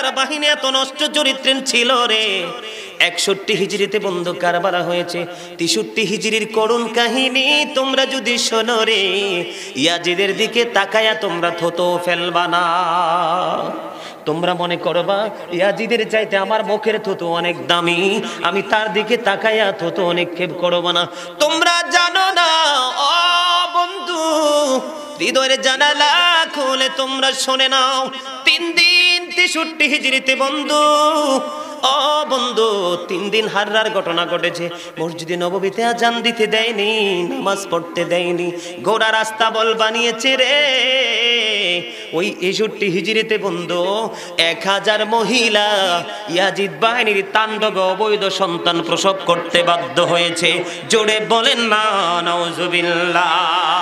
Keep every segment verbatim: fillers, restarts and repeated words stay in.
এখনকার বাহিনী এত নষ্ট চরিত্রের ছিল রে। একষট্টি হিজরিতে বন্ধু কারবালা হয়েছে, তেষট্টি হিজরির করুণ কাহিনী তোমরা যদি শোনো রে, ইয়াজিদের দিকে তাকায়া তোমরা থতো ফেলবা না। তোমরা মনে করবা ইয়াজিদের চাইতে আমার মুখের থুতু অনেক দামি, আমি তার দিকে তাকায়া থুতু অনেক ক্ষেপ করবা না। তোমরা জানো না ও বন্ধু, হৃদয়ের জানালা খুলে তোমরা শুনে নাও, তিন দিন তেষট্টি হিজরিতে বন্ধু ও বন্ধু তিন দিন হাররার ঘটনা ঘটেছে। মসজিদে নববীতে আজান দিতে দেয়নি, নামাজ পড়তে দেয়নি, গোড়া রাস্তা বল বানিয়েছে রে। ওই তেষট্টি হিজরিতে বন্ধু এক হাজার মহিলা ইয়াজিদ বাহিনীর তাণ্ডবে অবৈধ সন্তান প্রসব করতে বাধ্য হয়েছে। জোরে বলেন না নাউজুবিল্লাহ।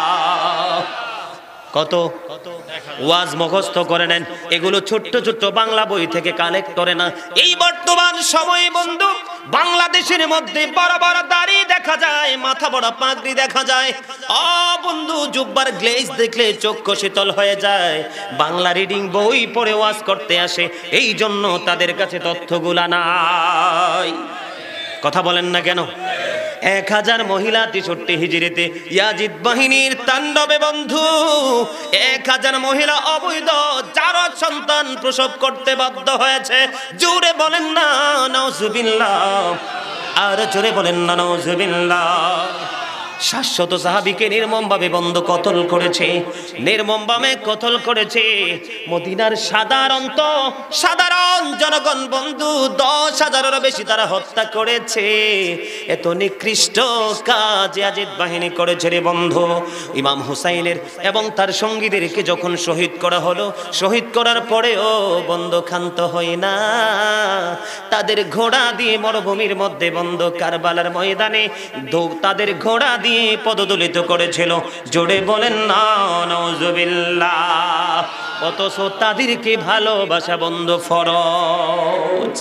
কত ওয়াজ মুখস্থ করে নেন, এগুলো ছোট্ট ছোট্ট বাংলা বই থেকে কালেক্ট করে না। এই বর্তমান সময়ে বন্ধু বাংলাদেশের মধ্যে বড় বড় দাড়ি দেখা যায়, মাথা বড় পাগড়ি দেখা যায়। ও বন্ধু জুব্বার গ্লেজ দেখলে চক্ষু শীতল হয়ে যায়। বাংলা রিডিং বই পড়ে ওয়াজ করতে আসে, এই জন্য তাদের কাছে তথ্যগুলা নাই। কথা বলেন না কেন? এক হাজার মহিলা তেষট্টি হিজরিতে ইয়াজিদ বাহিনীর তাণ্ডবে বন্ধু এক হাজার মহিলা অবৈধ জারজ সন্তান প্রসব করতে বাধ্য হয়েছে। জোরে বলেন না নাউজুবিল্লাহ, আর জোরে বলেন না নাউজুবিল্লাহ। শাশ্বত সাহাবীকে নির্মমভাবে বন্ধ কতল করেছে, নির্মমভাবে কতল করেছে। মদিনার সাধারণ তো সাধারণ জনগণ বন্ধু দশ হাজারেরও বেশি তারা হত্যা করেছে। এত নিকৃষ্ট কাজ ইয়াজিদ বাহিনী করেছে রে বন্ধু। ইমাম হুসাইনের এবং তার সঙ্গীদেরকে যখন শহীদ করা হলো, শহীদ করার পরেও বন্ধ ক্ষান্ত হয় না। তাদের ঘোড়া দিয়ে মরুভূমির মধ্যে বন্ধ কারবালার ময়দানে তাদের ঘোড়া দিয়ে পদদলিত করেছিল। জোরে বলেন না নাউজুবিল্লাহ। অথচ তাদেরকে ভালোবাসা বন্ধ ফরজ।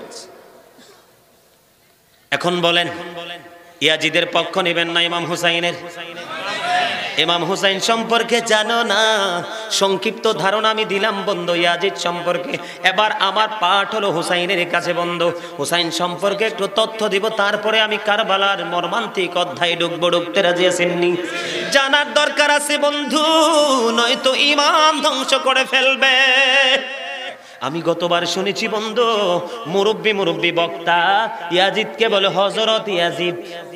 এখন বলেন ইয়াজিদের পক্ষ নেবেন না ইমাম হুসাইনের? ইমাম হুসাইন সম্পর্কে জানো না? সংক্ষিপ্ত ধারণা আমি দিলাম বন্ধু ইয়াজিদ সম্পর্কে। এবার আমার পাঠ হলো হুসাইনের কাছে বন্ধু। হুসাইন সম্পর্কে একটু তথ্য দিব, তারপরে আমি কারবালার মর্মান্তিক অধ্যায় ঢুকবো। ঢুকতে রাজি আছেননি? জানার দরকার আছে বন্ধু, নয়তো ইমান ধ্বংস করে ফেলবে। আমি গতবার শুনেছি বন্ধু মুরব্বী মুরব্বী বক্তা ইয়াজিদকে বলে হযরত ইয়াজিদ।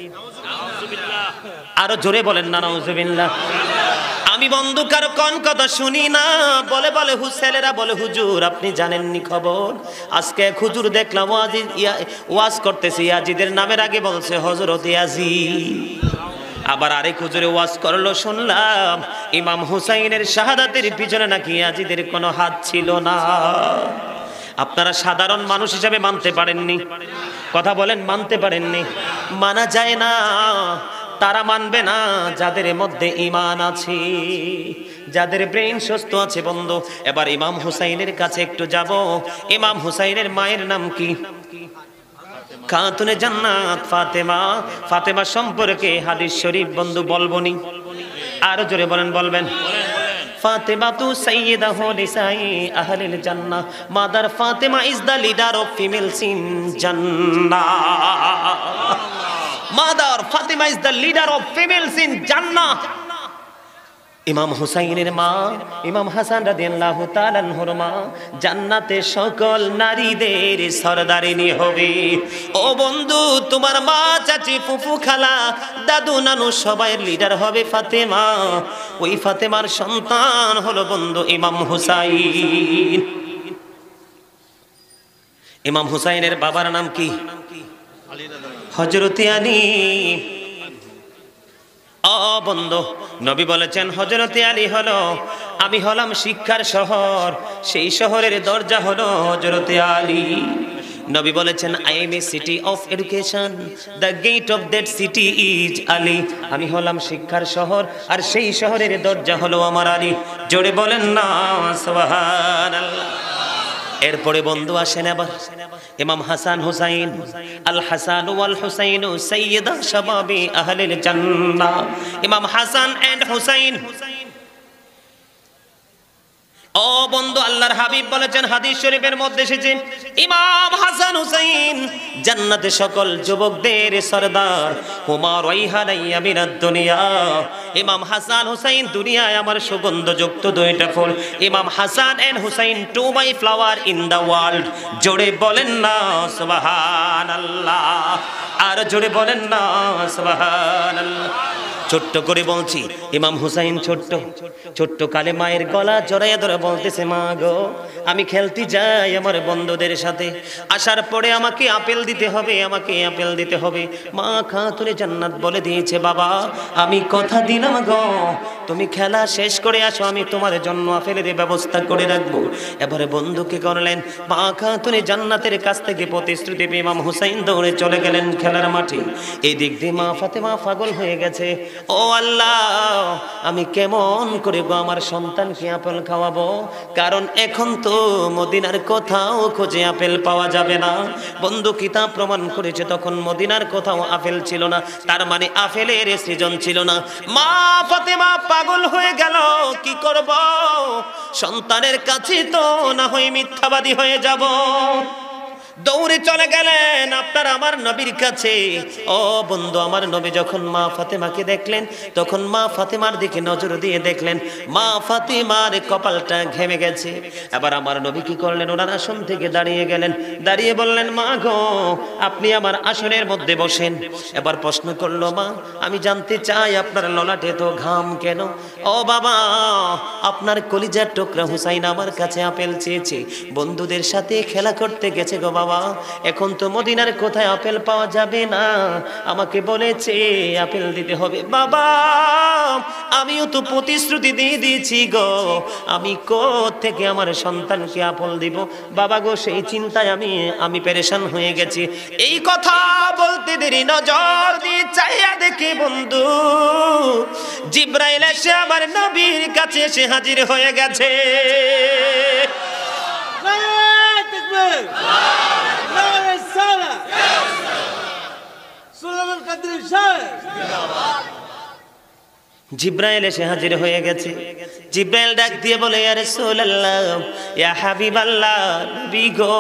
আরো জোরে বলেন না নাউজুবিল্লাহ। আমি বন্ধু কারো কোন কথা শুনি না, বলে বলে হুসেলেরা বলে হুজুর আপনি জানেননি খবর? আজকে এক হুজুর দেখলাম ওয়াজিদ ওয়াজ করতেছে, ইয়াজিদের নামের আগে বলছে হযরত ইয়াজিদ। আবার আরেক হুজুরে ওয়াজ করলো, শুনলাম ইমাম হুসাইনের শাহাদাতের পিছনে নাকি ইয়াজিদের কোনো হাত ছিল না। আপনারা সাধারণ মানুষ হিসাবে মানতে পারেননি? কথা বলেন, মানতে পারেননি? মানা যায় না। তারা মানবে না যাদের মধ্যে ঈমান আছে, যাদের ব্রেইন সুস্থ আছে বন্ধু। এবার ইমাম হুসাইনের কাছে একটু যাব। ইমাম হুসাইনের মায়ের নাম কি? খাতুনে জান্নাত ফাতেমা। ফাতেমা সম্পর্কে হাদিস শরীফ বন্ধু বলবনি? আরো জোরে বলেন, বলবেন? ফাতেমা তু সাইয়্যিদাহু নিসাই আহলিল জান্নাহ। Mother Fatima is the leader of females in জান্নাহ। Mother Fatima is the leader of females in জান্নাহ। ইমাম হুসাইনের মা ইমাম হাসান রাদিয়াল্লাহু তাআলা আনহুর মা জান্নাতে সকল নারীদের সরদারিনী হবে। ও বন্ধু তোমার মা, চাচি, ফুফু, খালা, দাদু, নানু সবাইয়ের লিডার হবে ফাতেমা। ওই ফাতেমার সন্তান হলো বন্ধু ইমাম হুসাইন। ইমাম হুসাইনের বাবার নাম কি? হযরত আলী। ও বন্ধু নবী বলেছেন হযরত আলী হলো, আমি হলাম শিক্ষার শহর, সেই শহরের দরজা হলো হযরত আলী। নবী বলেছেন I am a city of education, the gate of that city is Ali. আমি হলাম শিক্ষার শহর, আর সেই শহরের দরজা হলো আমার আলী। জোরে বলেন না সুবহানাল্লাহ। এরপরে বন্ধু আসেন আবার ইমাম হাসান হুসাইন। আল হাসান ওয়াল হুসাইন সাইয়্যিদা শাবাবি আহলিল জান্নাহ। ইমাম হাসান এন্ড হুসাইন ও বন্ধু, আল্লাহর হাবিব বলেছেন হাদিস শরীফের মধ্যে এসেছে, ইমাম হাসান হুসাইন জান্নাতে সকল যুবকদের সরদার, হুমা রাইহানাইয়া মিনাদ দুনিয়া। ইমাম হাসান হুসাইন দুনিয়ায় আমার সুগন্ধযুক্ত দুইটা ফুল। Imam Hasan and Hussain two my flower in the world. জোরে বলেন না সুবহানাল্লাহ, আর জোরে বলেন না সুবহানাল্লাহ। ছোট্ট করে বলছি, ইমাম হুসাইন ছোট্ট ছোট্ট কালে মায়ের গলা জড়াইয়া ধরে বলতেছে, মা গো আমি খেলতে যাই আমার বন্ধুদের সাথে, আসার পরে আমাকে আপেল দিতে হবে, আমাকে আপেল দিতে হবে। মা খাতুনে জান্নাত বলে দিয়েছে, বাবা আমি কথা দিলাম গো, তুমি খেলা শেষ করে আসো, আমি তোমার জন্য আপেলের ব্যবস্থা করে রাখবো। এবারে বন্ধুকে করলেন, মা খাতুনে জান্নাতের কাছ থেকে প্রতিশ্রুতি পেয়ে ইমাম হুসাইন দৌড়ে চলে গেলেন খেলার মাঠে। এই দিক দিয়ে মা ফাতেমা পাগল হয়ে গেছে, ও আল্লাহ আমি কেমন করে গো আমার সন্তানকে আপেল খাওয়াবো, কারণ এখন তো মদিনার কোথাও খোঁজে আপেল পাওয়া যাবে না। বন্ধু কিতাব প্রমাণ করেছে তখন মদিনার কোথাও আপেল ছিল না, তার মানে আপেলের সৃজন ছিল না। মা ফাতেমা পাগল হয়ে গেল, কি করব, সন্তানের কাছে তো না হয় মিথ্যাবাদী হয়ে যাব। দৌড়ে চলে গেলেন আপনার আমার নবীর কাছে। ও বন্ধু, আমার নবী যখন মা ফাতেমাকে দেখলেন, তখন মা ফাতেমার দিকে নজর দিয়ে দেখলেন মা ফাতেমার কপালটা ঘেমে গেছে। এবার আমার নবী কি করলেন, ওনার আসন থেকে দাঁড়িয়ে গেলেন, দাঁড়িয়ে বললেন, মা গো আপনি আমার আসনের মধ্যে বসেন। এবার প্রশ্ন করলো, মা আমি জানতে চাই আপনার ললাটে তো ঘাম কেন? ও বাবা, আপনার কলিজার টুকরা হুসাইন আমার কাছে আপেল চেয়েছে, বন্ধুদের সাথে খেলা করতে গেছে গো বাবা, এখন তো মদিনার কোথায় আপেল পাওয়া যাবে না, আমাকে বলেছে আপেল দিতে হবে। বাবা আমিও তো প্রতিশ্রুতি দিয়ে দিয়েছি গো, আমি কোত্থেকে আমার সন্তানকে আপেল দিব বাবা গো, সেই চিন্তায় আমি আমি পেরেশান হয়ে গেছি। এই কথা বলতে দেরি নজর দিয়ে চাইয়া দেখি বন্ধু জিবরাইল এসে আমার নবীর কাছে এসে হাজির হয়ে গেছে। জিবরাইল এসে হাজির হয়ে গেছে। জিবরাইল ডাক দিয়ে বলে, ইয়া রাসূলুল্লাহ, ইয়া হাবিবাল্লাহ, নবী গো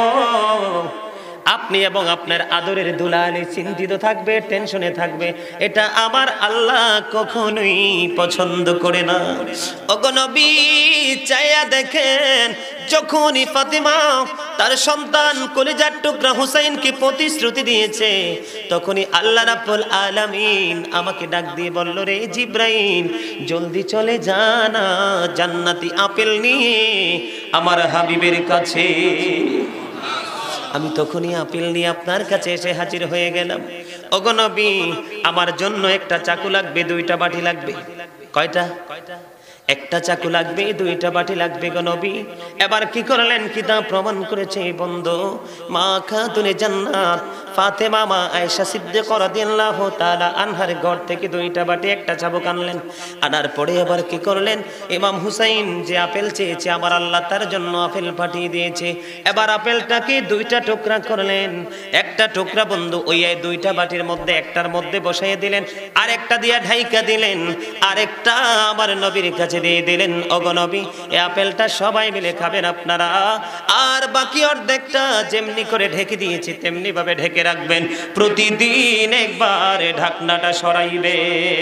আপনি এবং আপনার আদরের দুলালি চিন্তিত থাকবে, টেনশনে থাকবে, এটা আমার আল্লাহ কখনোই পছন্দ করে না। ওগো নবী চাইয়া দেখেন, যখনই ফাতেমা তার সন্তান কলিজার টুকরা হুসাইনকে প্রতিশ্রুতি দিয়েছে, তখনই আল্লাহ রাব্বুল আলামিন আমাকে ডাক দিয়ে বলল, রে জিবরাইল জলদি চলে যা না জান্নাতি আপেল নিয়ে আমার হাবিবের কাছে। আমি তখনই আপেল নিয়ে আপনার কাছে এসে হাজির হয়ে গেলাম। ওগো নবী আমার জন্য একটা চাকু লাগবে, দুইটা বাটি লাগবে। কয়টা? একটা চাকু লাগবে, দুইটা বাটি লাগবে গো নবী। এবার কি করলেন, কিতাব প্রমাণ করেছে বন্ধু মা খাতুনে জান্নাত ফাতেমা মা আয়েশা সিদ্দিকা রাদিয়াল্লাহু তাআলা আনহার ঘর থেকে দুইটা বাটি একটা চাবুক আনলেন। আনার পরে এবার কি করলেন, ইমাম হুসাইন যে আপেল চেয়েছে আমার আল্লাহ তার জন্য আপেল পাঠিয়ে দিয়েছে। এবার আপেলটাকে দুইটা টুকরা করলেন, একটা টুকরা বন্ধু ওই দুইটা বাটির মধ্যে একটার মধ্যে বসাইয়ে দিলেন, আর একটা দিয়া ঢাইকা দিলেন, আরেকটা আমার নবীর কাছে দিয়ে দিলেন। ওগো নবী এই আপেলটা সবাই মিলে খাবেন আপনারা, আর বাকি অর্ধেকটা যেমনি করে ঢেকে দিয়েছি তেমনি ভাবে ঢেকে রাখবেন, প্রতিদিন একবার ঢাকনাটা সরাইবে।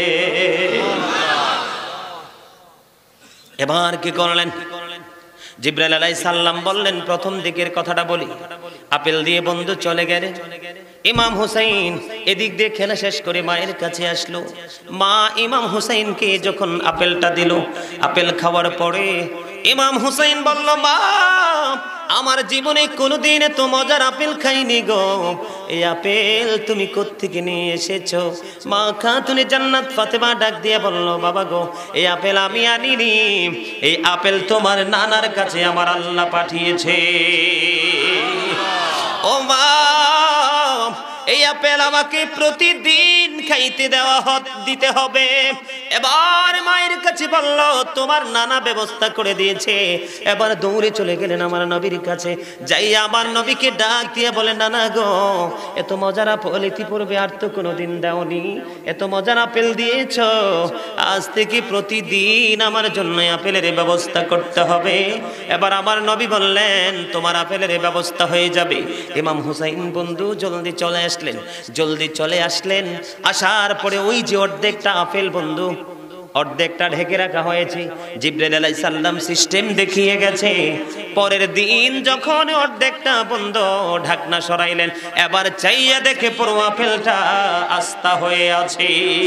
এবার কি করলেন, জিবরাইল আলাইহিস সালাম বললেন, প্রথম দিকের কথাটা বলি, আপেল দিয়ে বন্ধু চলে গেলে ইমাম হুসাইন এদিক দিয়ে খেলা শেষ করে মায়ের কাছে আসলো। মা ইমাম হুসাইনকে যখন আপেলটা দিল, আপেল খাওয়ার পরে ইমাম হুসাইন বলল, মা আমার জীবনে কোনোদিন এত মজার আপেল খাইনি গো, এই আপেল তুমি কোত্থেকে নিয়ে এসেছো? মা খাতুনে জান্নাত ফাতেমা ডাক দিয়ে বলল, বাবা গো এই আপেল আমি আনিনি, এই আপেল তোমার নানার কাছে আমার আল্লাহ পাঠিয়েছে। ও মা এই এই আপেল আমাকে প্রতিদিন খাইতে দেওয়া দিতে হবে। এবার মায়ের কাছে বলল, তোমার নানা ব্যবস্থা করে দিয়েছে। এবার দৌড়ে চলে গেলেন আমার নবীর কাছে, যাই আমার নবীকে ডাক দিয়ে বলে, নানা গো, এত মজার আপেল ইতিপূর্বে আর তো কোনোদিন দাওনি, এত মজার আপেল দিয়েছ, আজ থেকে প্রতিদিন আমার জন্য আপেলের ব্যবস্থা করতে হবে। এবার আমার নবী বললেন, তোমার আপেলের ব্যবস্থা হয়ে যাবে। ইমাম হুসাইন বন্ধু জলদি চলে আসলেন, জলদি চলে আসলেন। আসার পরে ওই যে অর্ধেকটা আপেল বন্ধু, অর্ধেকটা ঢেকে রাখা হয়েছে, জিবরাইল আলাইহিস সালাম সিস্টেম দেখিয়ে গেছে। পরের দিন যখন অর্ধেকটা বন্ধ, ঢাকনা সরাইলেন, এবার চাইয়া দেখে পুরো আপেলটা আস্তা হয়ে আছে।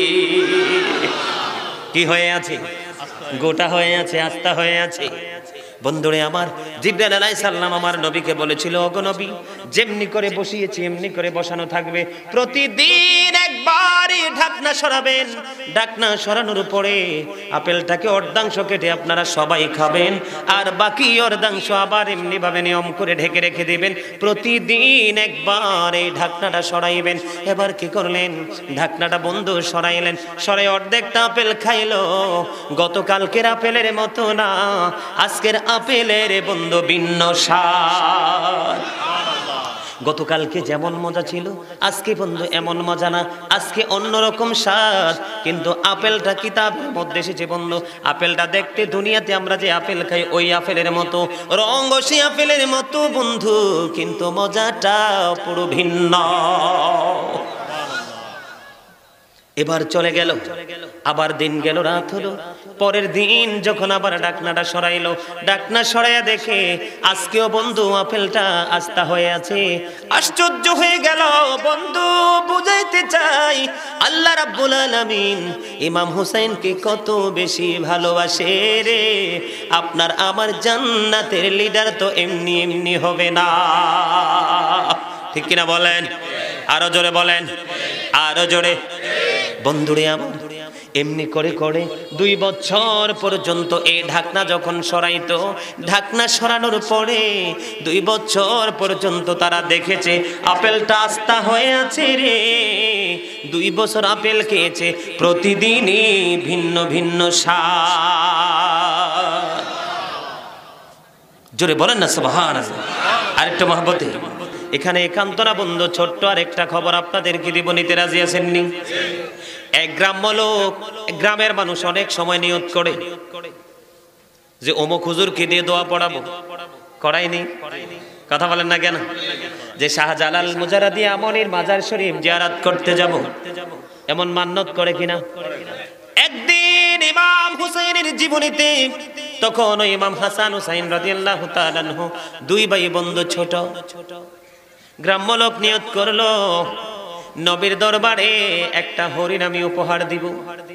কি হয়ে আছে? গোটা হয়ে আছে, আস্তা হয়ে আছে। বন্ধুরে আমার, জিবরাইল আলাইহিস সালাম আমার নবীকে বলেছিল, ওগো নবী, যেমনি করে বসিয়েছি এমনি করে বসানো থাকবে, প্রতিদিন একবারই ঢাকনা সরাবেন। ঢাকনা সরানোর পরে আপেলটাকে অর্ধাংশ কেটে আপনারা সবাই খাবেন, আর বাকি অর্ধাংশ আবার এমনি ভাবে নিয়ম করে ঢেকে রেখে দিবেন। প্রতিদিন একবার এই ঢাকনাটা সরাইবেন। এবার কি করলেন? ঢাকনাটা বন্ধ সরাইলেন, সরাই অর্ধেকটা আপেল খাইলো। গতকালকের আপেলের মতো না, আজকের আপেলের বন্ধু ভিন্ন স্বাদ। গতকালকে যেমন মজা ছিল, আজকে বন্ধু এমন মজা না, আজকে অন্যরকম স্বাদ। কিন্তু আপেলটা কিতাবের মধ্যে এসেছে বন্ধু, আপেলটা দেখতে দুনিয়াতে আমরা যে আপেল খাই ওই আপেলের মতো, রঙ সেই আপেলের মতো বন্ধু, কিন্তু মজাটা পুরো ভিন্ন। এবার চলে গেল, আবার দিন গেল, রাত হলো। পরের দিন যখন আবার ডাকনাটা সরাইলো, ডাকনা সরাইয়া দেখে আজকেও বন্ধু আপেলটা আস্তা হয়ে আছে। আশ্চর্য হয়ে গেল বন্ধু, বুঝাইতে চাই আল্লাহ রাব্বুল আলামিন ইমাম হুসাইনকে কত বেশি ভালোবাসে রে। আপনার আমার জান্নাতের লিডার তো এমনি এমনি হবে না, ঠিক কিনা বলেন? আরো জোরে বলেন, আরো জোরে। বন্ধুরে আমার, এমনি করে করে দুই বছর পর্যন্ত এই ঢাকনা যখন সরাইতো, ঢাকনা সরানোর পরে দুই বছর পর্যন্ত তারা দেখেছে আপেলটা আস্তা হয়ে আছে রে। দুই বছর আপেল খেয়েছে, প্রতিদিনই ভিন্ন ভিন্ন স্বাদ। জোরে বলেন না সুবহানাল্লাহ। আরেকটা মহব্বতে এখানে একান্তরা বন্ধু, ছোট্ট আর একটা খবর আপনাদেরকে দিব, নিতে রাজি আছেননি? এক গ্রাম্য লোক, গ্রামের মানুষ অনেক সময় নিয়ত করে যে অমুক হুজুরকে দিয়ে দোয়া পড়াবো, করাইনি? কথা বলেন না কেন? যে শাহজালাল মুজারাদি আমনির মাজার শরীফ জিয়ারত করতে যাব, এমন মান্যত করে কিনা? একদিন ইমাম হুসাইনের জীবনীতে, তখন ইমাম হাসান হুসাইন রাদিয়াল্লাহু তাআলা আনহু দুই ভাই বন্ধু, ছোট। গ্রাম্য লোক নিয়ত করলো, নবীর দরবারে একটা হরিণ আমি উপহার দিব।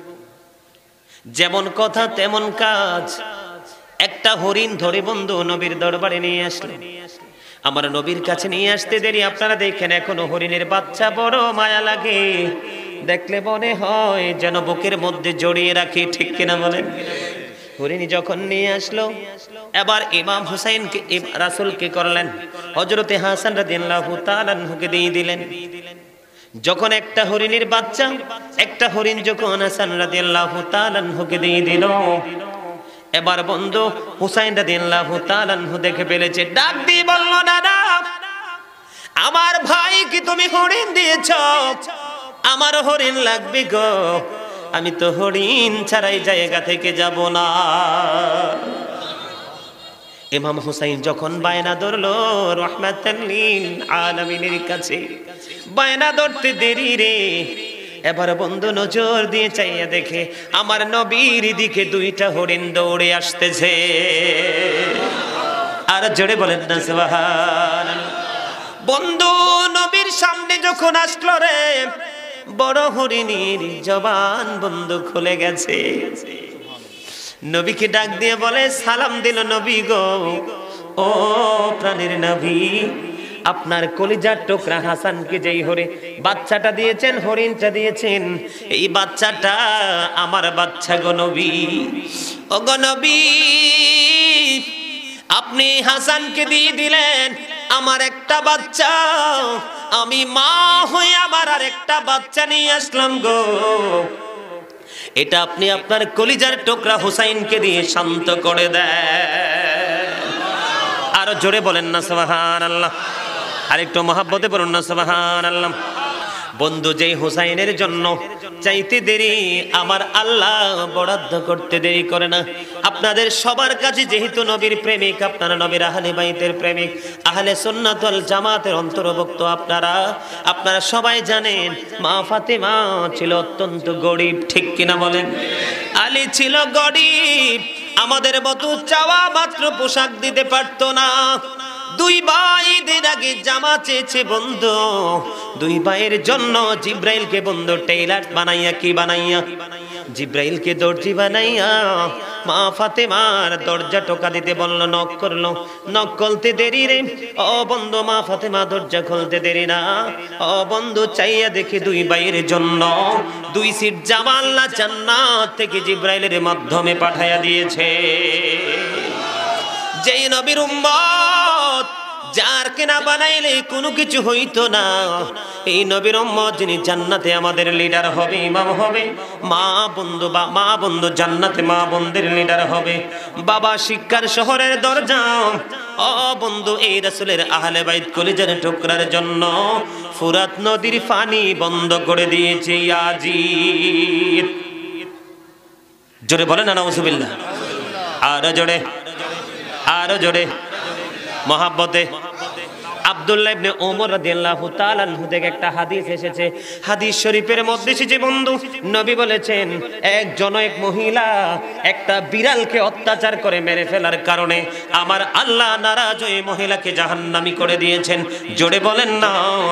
যেমন কথা তেমন কাজ, একটা হরিণ ধরে বন্ধু নবীর দরবারে নিয়ে আসলো। আমার নবীর কাছে নিয়ে আসতে দেরি, আপনারা দেখেন এখনো হরিণের বাচ্চা বড় মায়া লাগে, দেখলে মনে হয় যেন বুকের মধ্যে জড়িয়ে রাখি, ঠিক কিনা বলেন? হরিণ যখন নিয়ে আসলো, এবার ইমাম হুসাইনকে রাসূলকে করলেন, হযরতে হাসান রাদিয়াল্লাহু তাআলা আনহুকে দিয়ে দিলেন। যখন একটা হরিণের বাচ্চা, একটা হরিণ যখন হাসান রাদিয়াল্লাহু তাআলা আনহুকে দিয়ে দিল, এবার বন্ধু হুসাইন রাদিয়াল্লাহু তাআলা আনহু দেখে ফেলেছে, ডাক দিয়ে বলল, দাদা আমার ভাই কি তুমি হরিণ দিয়েছ? আমার হরিণ লাগবে গো, আমি তো হরিণ ছাড়াই জায়গা থেকে যাব না। ইমাম হুসাইন যখন বায়না ধরলো রাহমাতাল লিল আলামিনের কাছে, বায়না ধরতে দেরি রে। এবার বন্ধু নজর দিয়ে চাইয়া দেখে আমার নবীর দিকে দুইটা হরিণ দৌড়ে আসতেছে। আর জোরে বলেন না সুবহানাল্লাহ। বন্ধু নবীর সামনে যখন আসলো রে, বড় হরিণীর জবান বন্ধু খুলে গেছে। নবীকে ডাক দিয়ে বলে, সালাম দিল নবী গো, ও প্রাণের নবী, আপনার কলিজার টুকরা হাসানকে যেই হরে বাচ্চাটা দিয়েছেন, হরিণটা দিয়েছেন, এই বাচ্চাটা আমার বাচ্চা গো নবী। ও গো নবী, আপনি হাসানকে দিয়ে দিলেন আমার একটা বাচ্চা, আমি মা হয়ে আমার আর একটা বাচ্চা নিয়ে আসলাম গো, এটা আপনি আপনার কলিজার টুকরা হুসাইনকে দিয়ে শান্ত করে দেন। আরো জোরে বলেন না সুবহানাল্লাহ, আরেকটু মহাব্বতে বলুন না সুবহানাল্লাহ। বন্ধু, যেই হুসাইনের জন্য চাইতে দেরি আমার আল্লাহ বরাদ্দ করতে দেরি করে না। আপনাদের সবার কাছে যেহেতু নবীর প্রেমিক, আপনারা নবীর আহলে বাইতের প্রেমিক, আহলে সুন্নাত ওয়াল জামাতের অন্তর্ভুক্ত আপনারা আপনারা সবাই জানেন মা ফাতেমা ছিল অত্যন্ত গরিব, ঠিক কিনা বলেন? আলী ছিল গরিব, আমাদের মতো চাওয়া মাত্র পোশাক দিতে পারতো না। দুই ভাই ঈদের আগে জামা চেয়েছে বন্ধু, দুই ভাইয়ের জন্য জিব্রাইলকে বন্ধু টেইলার বানাইয়া কি বানাইয়া জিব্রাইলকে দর্জি বানাইয়া মা ফাতেমার দরজা টোকা দিতে বলল, নক করলো, নক খুলতে দেরি রে ও বন্ধু, মা ফাতেমা দরজা খুলতে দেরি না। ও বন্ধু, চাইয়া দেখে দুই ভাইয়ের জন্য দুই সিট জামা আল্লাহ জান্নাত থেকে জিব্রাইলের মাধ্যমে পাঠাইয়া দিয়েছে। যেই নবীর উম্মত যার কেনা বানাইলে কোনো কিছু হইতো না, এই নবীর উম্মত যিনি জান্নাতে আমাদের লিডার হবে, ইমাম হবে, মা বন্ধু বা মা বন্ধু জান্নাতে মা বন্ধের লিডার হবে, বাবা শিক্ষার শহরের দরজা। ও বন্ধু, এই রাসূলের আহলে বাইত কলিজার টুকরার জন্য ফুরাত নদীর পানি বন্ধ করে দিয়েছে ইয়াজিদ। জোরে বলেন না নাউজুবিল্লাহ, আরো জোরে, আরো জোরে মহাব্বতে। আব্দুল্লাহ ইবনে ওমর রাদিয়াল্লাহু তাআলা আনহু থেকে একটা হাদিস এসেছে, হাদিস শরীফের মধ্যে এসেছে বন্ধু, নবী বলেছেন এক জনৈক মহিলা একটা বিড়ালকে অত্যাচার করে মেরে ফেলার কারণে আমার আল্লাহ নারাজ হয়ে মহিলাকে জাহান্নামী করে দিয়েছেন। জোরে বলেন না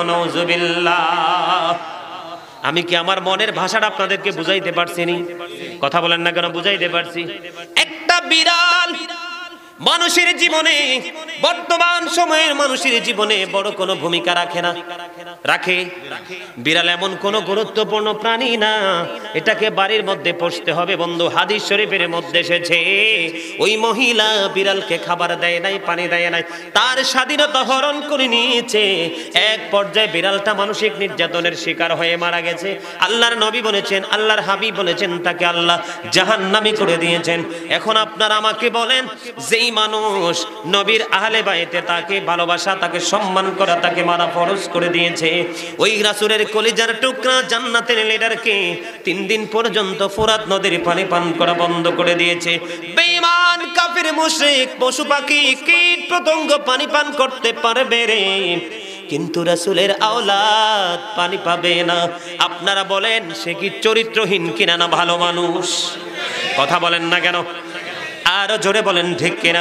নাউজুবিল্লাহ। আমি কি আমার মনের ভাষাটা আপনাদেরকে বুঝাইতে পারছি নি? কথা বলেন না কেন? বুঝাইতে পারছি। একটা বিড়াল মানুষের জীবনে, বর্তমান সময়ের মানুষের জীবনে বড় কোনো ভূমিকা রাখে না, রাখে? বিড়াল এমন কোনো গুরুত্বপূর্ণ প্রাণী না এটাকে বাড়ির মধ্যে পুষতে হবে বন্ধু। হাদিস শরীফের মধ্যে এসেছে ওই মহিলা বিড়ালকে খাবার দেয় নাই, পানি দেয় নাই, তার স্বাধীনতা হরণ করে নিয়েছে। এক পর্যায়ে বিড়ালটা মানসিক নির্যাতনের শিকার হয়ে মারা গেছে। আল্লাহর নবী বলেছেন, আল্লাহর হাবিব বলেছেন, তাকে আল্লাহ জাহান্নামী করে দিয়েছেন। এখন আপনারা আমাকে বলেন, যেই মানুষ নবীর আহলে বাইতে তাকে ভালোবাসা, তাকে সম্মান করা, তাকে মারা ফরজ করে দিয়েছে, ওই রাসূলের কলিজার টুকরা জান্নাতের লিডারকে তিন দিন পর্যন্ত ফুরাত নদীর পানি পান করা বন্ধ করে দিয়েছে। বেঈমান কাফির মুশরিক পশু পাখি কীট পতঙ্গ পানি পান করতে পারবে রে, কিন্তু রাসূলের আওলাদ পানি পাবে না। আপনারা বলেন সে কি চরিত্রহীন কিনা না ভালো মানুষ? কথা বলেন না কেন? আরো জোরে বলেন ঠিক কিনা?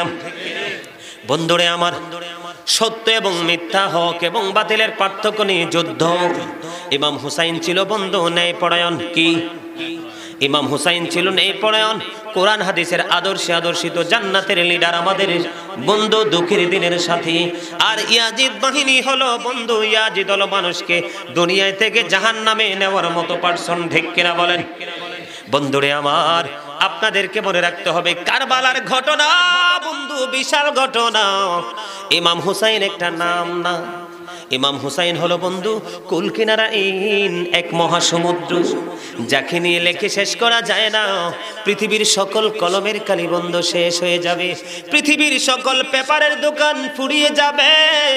বন্ধুরে আমার, সত্য এবং মিথ্যা, হক এবং বাতিলের পার্থক্য নিয়ে যুদ্ধ। ইমাম হুসাইন ছিল বন্ধু ন্যায়পরায়ণ। কি? ইমাম হুসাইন ছিল ন্যায়পরায়ণ, কোরআন হাদিসের আদর্শে আদর্শিত, জান্নাতের লিডার, আমাদের বন্ধু, দুঃখের দিনের সাথী। আর ইয়াজিদ বাহিনী হলো বন্ধু, ইয়াজিদ হলো মানুষকে দুনিয়ায় থেকে জাহান্নামে নেওয়ার মতো পার্সন, ঠিক কিনা বলেন? বন্ধুরে আমার, আপনাদেরকে মনে রাখতে হবে কারবালার ঘটনা বন্ধু বিশাল ঘটনা। ইমাম হুসাইন একটা নাম না, ইমাম হুসাইন হলো বন্ধু কুল কিনারাইন এক মহাসমুদ্র, যাকে নিয়ে লেখে শেষ করা যায় না। পৃথিবীর সকল কলমের কালি বন্ধু শেষ হয়ে যাবে, পৃথিবীর সকল পেপারের দোকান ফুরিয়ে যাবে।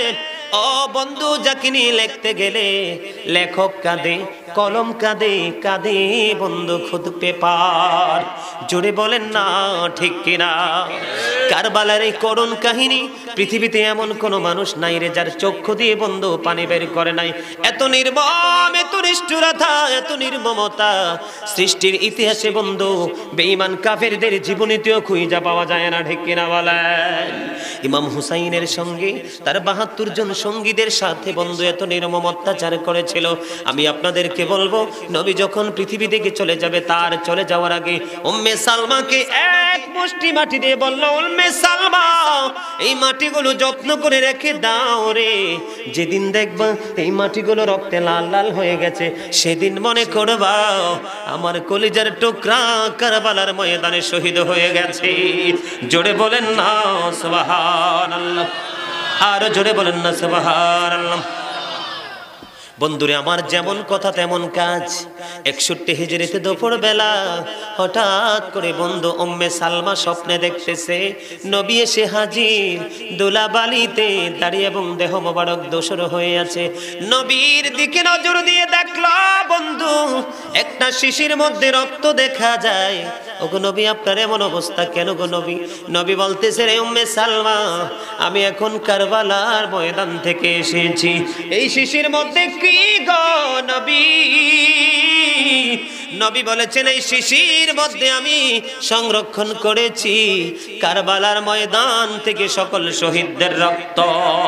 ও বন্ধু, যাকে নিয়ে লিখতে গেলে লেখক কাঁদে, কলম কাঁদে, কাঁদে বন্ধু খুদ পেপার। জোরে বলেন না ঠিক কিনা? কারবালার এই করুণ কাহিনী, পৃথিবীতে এমন কোন মানুষ নাই রে যার চক্ষু দিয়ে বন্ধু পানি বের করে নাই। এত নির্মম, এত নিষ্ঠুরতা, এত নির্মমতা সৃষ্টির ইতিহাসে বন্ধু বেঈমান কাফেরদের জীবনীতেও খুঁজে পাওয়া যায় না, ঠিক কিনা বলেন? ইমাম হুসাইনের সঙ্গে তার বাহাত্তর জন সঙ্গীদের সাথে বন্ধু এত নির্মম অত্যাচার করেছিল। আমি আপনাদেরকে বলবো, নবী যখন পৃথিবী থেকে চলে যাবে, তার চলে যাওয়ার আগে উম্মে সালমাকে এক মুষ্টি মাটি দিয়ে বলল, উম্মে সালমা এই মাটিগুলো যত্ন করে রেখে দাও রে, যেদিন দেখবা এই মাটিগুলো রক্তে লাল লাল হয়ে গেছে, সেদিন মনে করবা আমার কলিজার টুকরা কারবালার ময়দানে শহীদ হয়ে গেছে। জোরে বলেন না সুবহানাল্লাহ, আর জোরে বলেন না সুবহানাল্লাহ। বন্ধুরে আমার, যেমন কথা তেমন কাজ। একষট্টি হিজরিতে দুপুর বেলা হঠাৎ করে বন্ধু উম্মে সালমা স্বপ্নে দেখতেছে নবী এসে হাজির, দোলাবালিতে দাঁড়িয়ে এবং দেহ মোবারক দোসর হয়ে আছে। নবীর দিকে নজর দিয়ে দেখলো বন্ধু একটা শিশির মধ্যে রক্ত দেখা যায়। ওগো নবী, আপনার এমন অবস্থা কেন গো নবী? নবী বলতেছে, রে উম্মে সালমা, আমি এখন কারবালার ময়দান থেকে এসেছি। এই শিশির মধ্যে কি গো নবী? নবী বলেছেন, এই শিশির মধ্যে আমি সংরক্ষণ করেছি কারবালার ময়দান থেকে সকল শহীদদের রক্ত।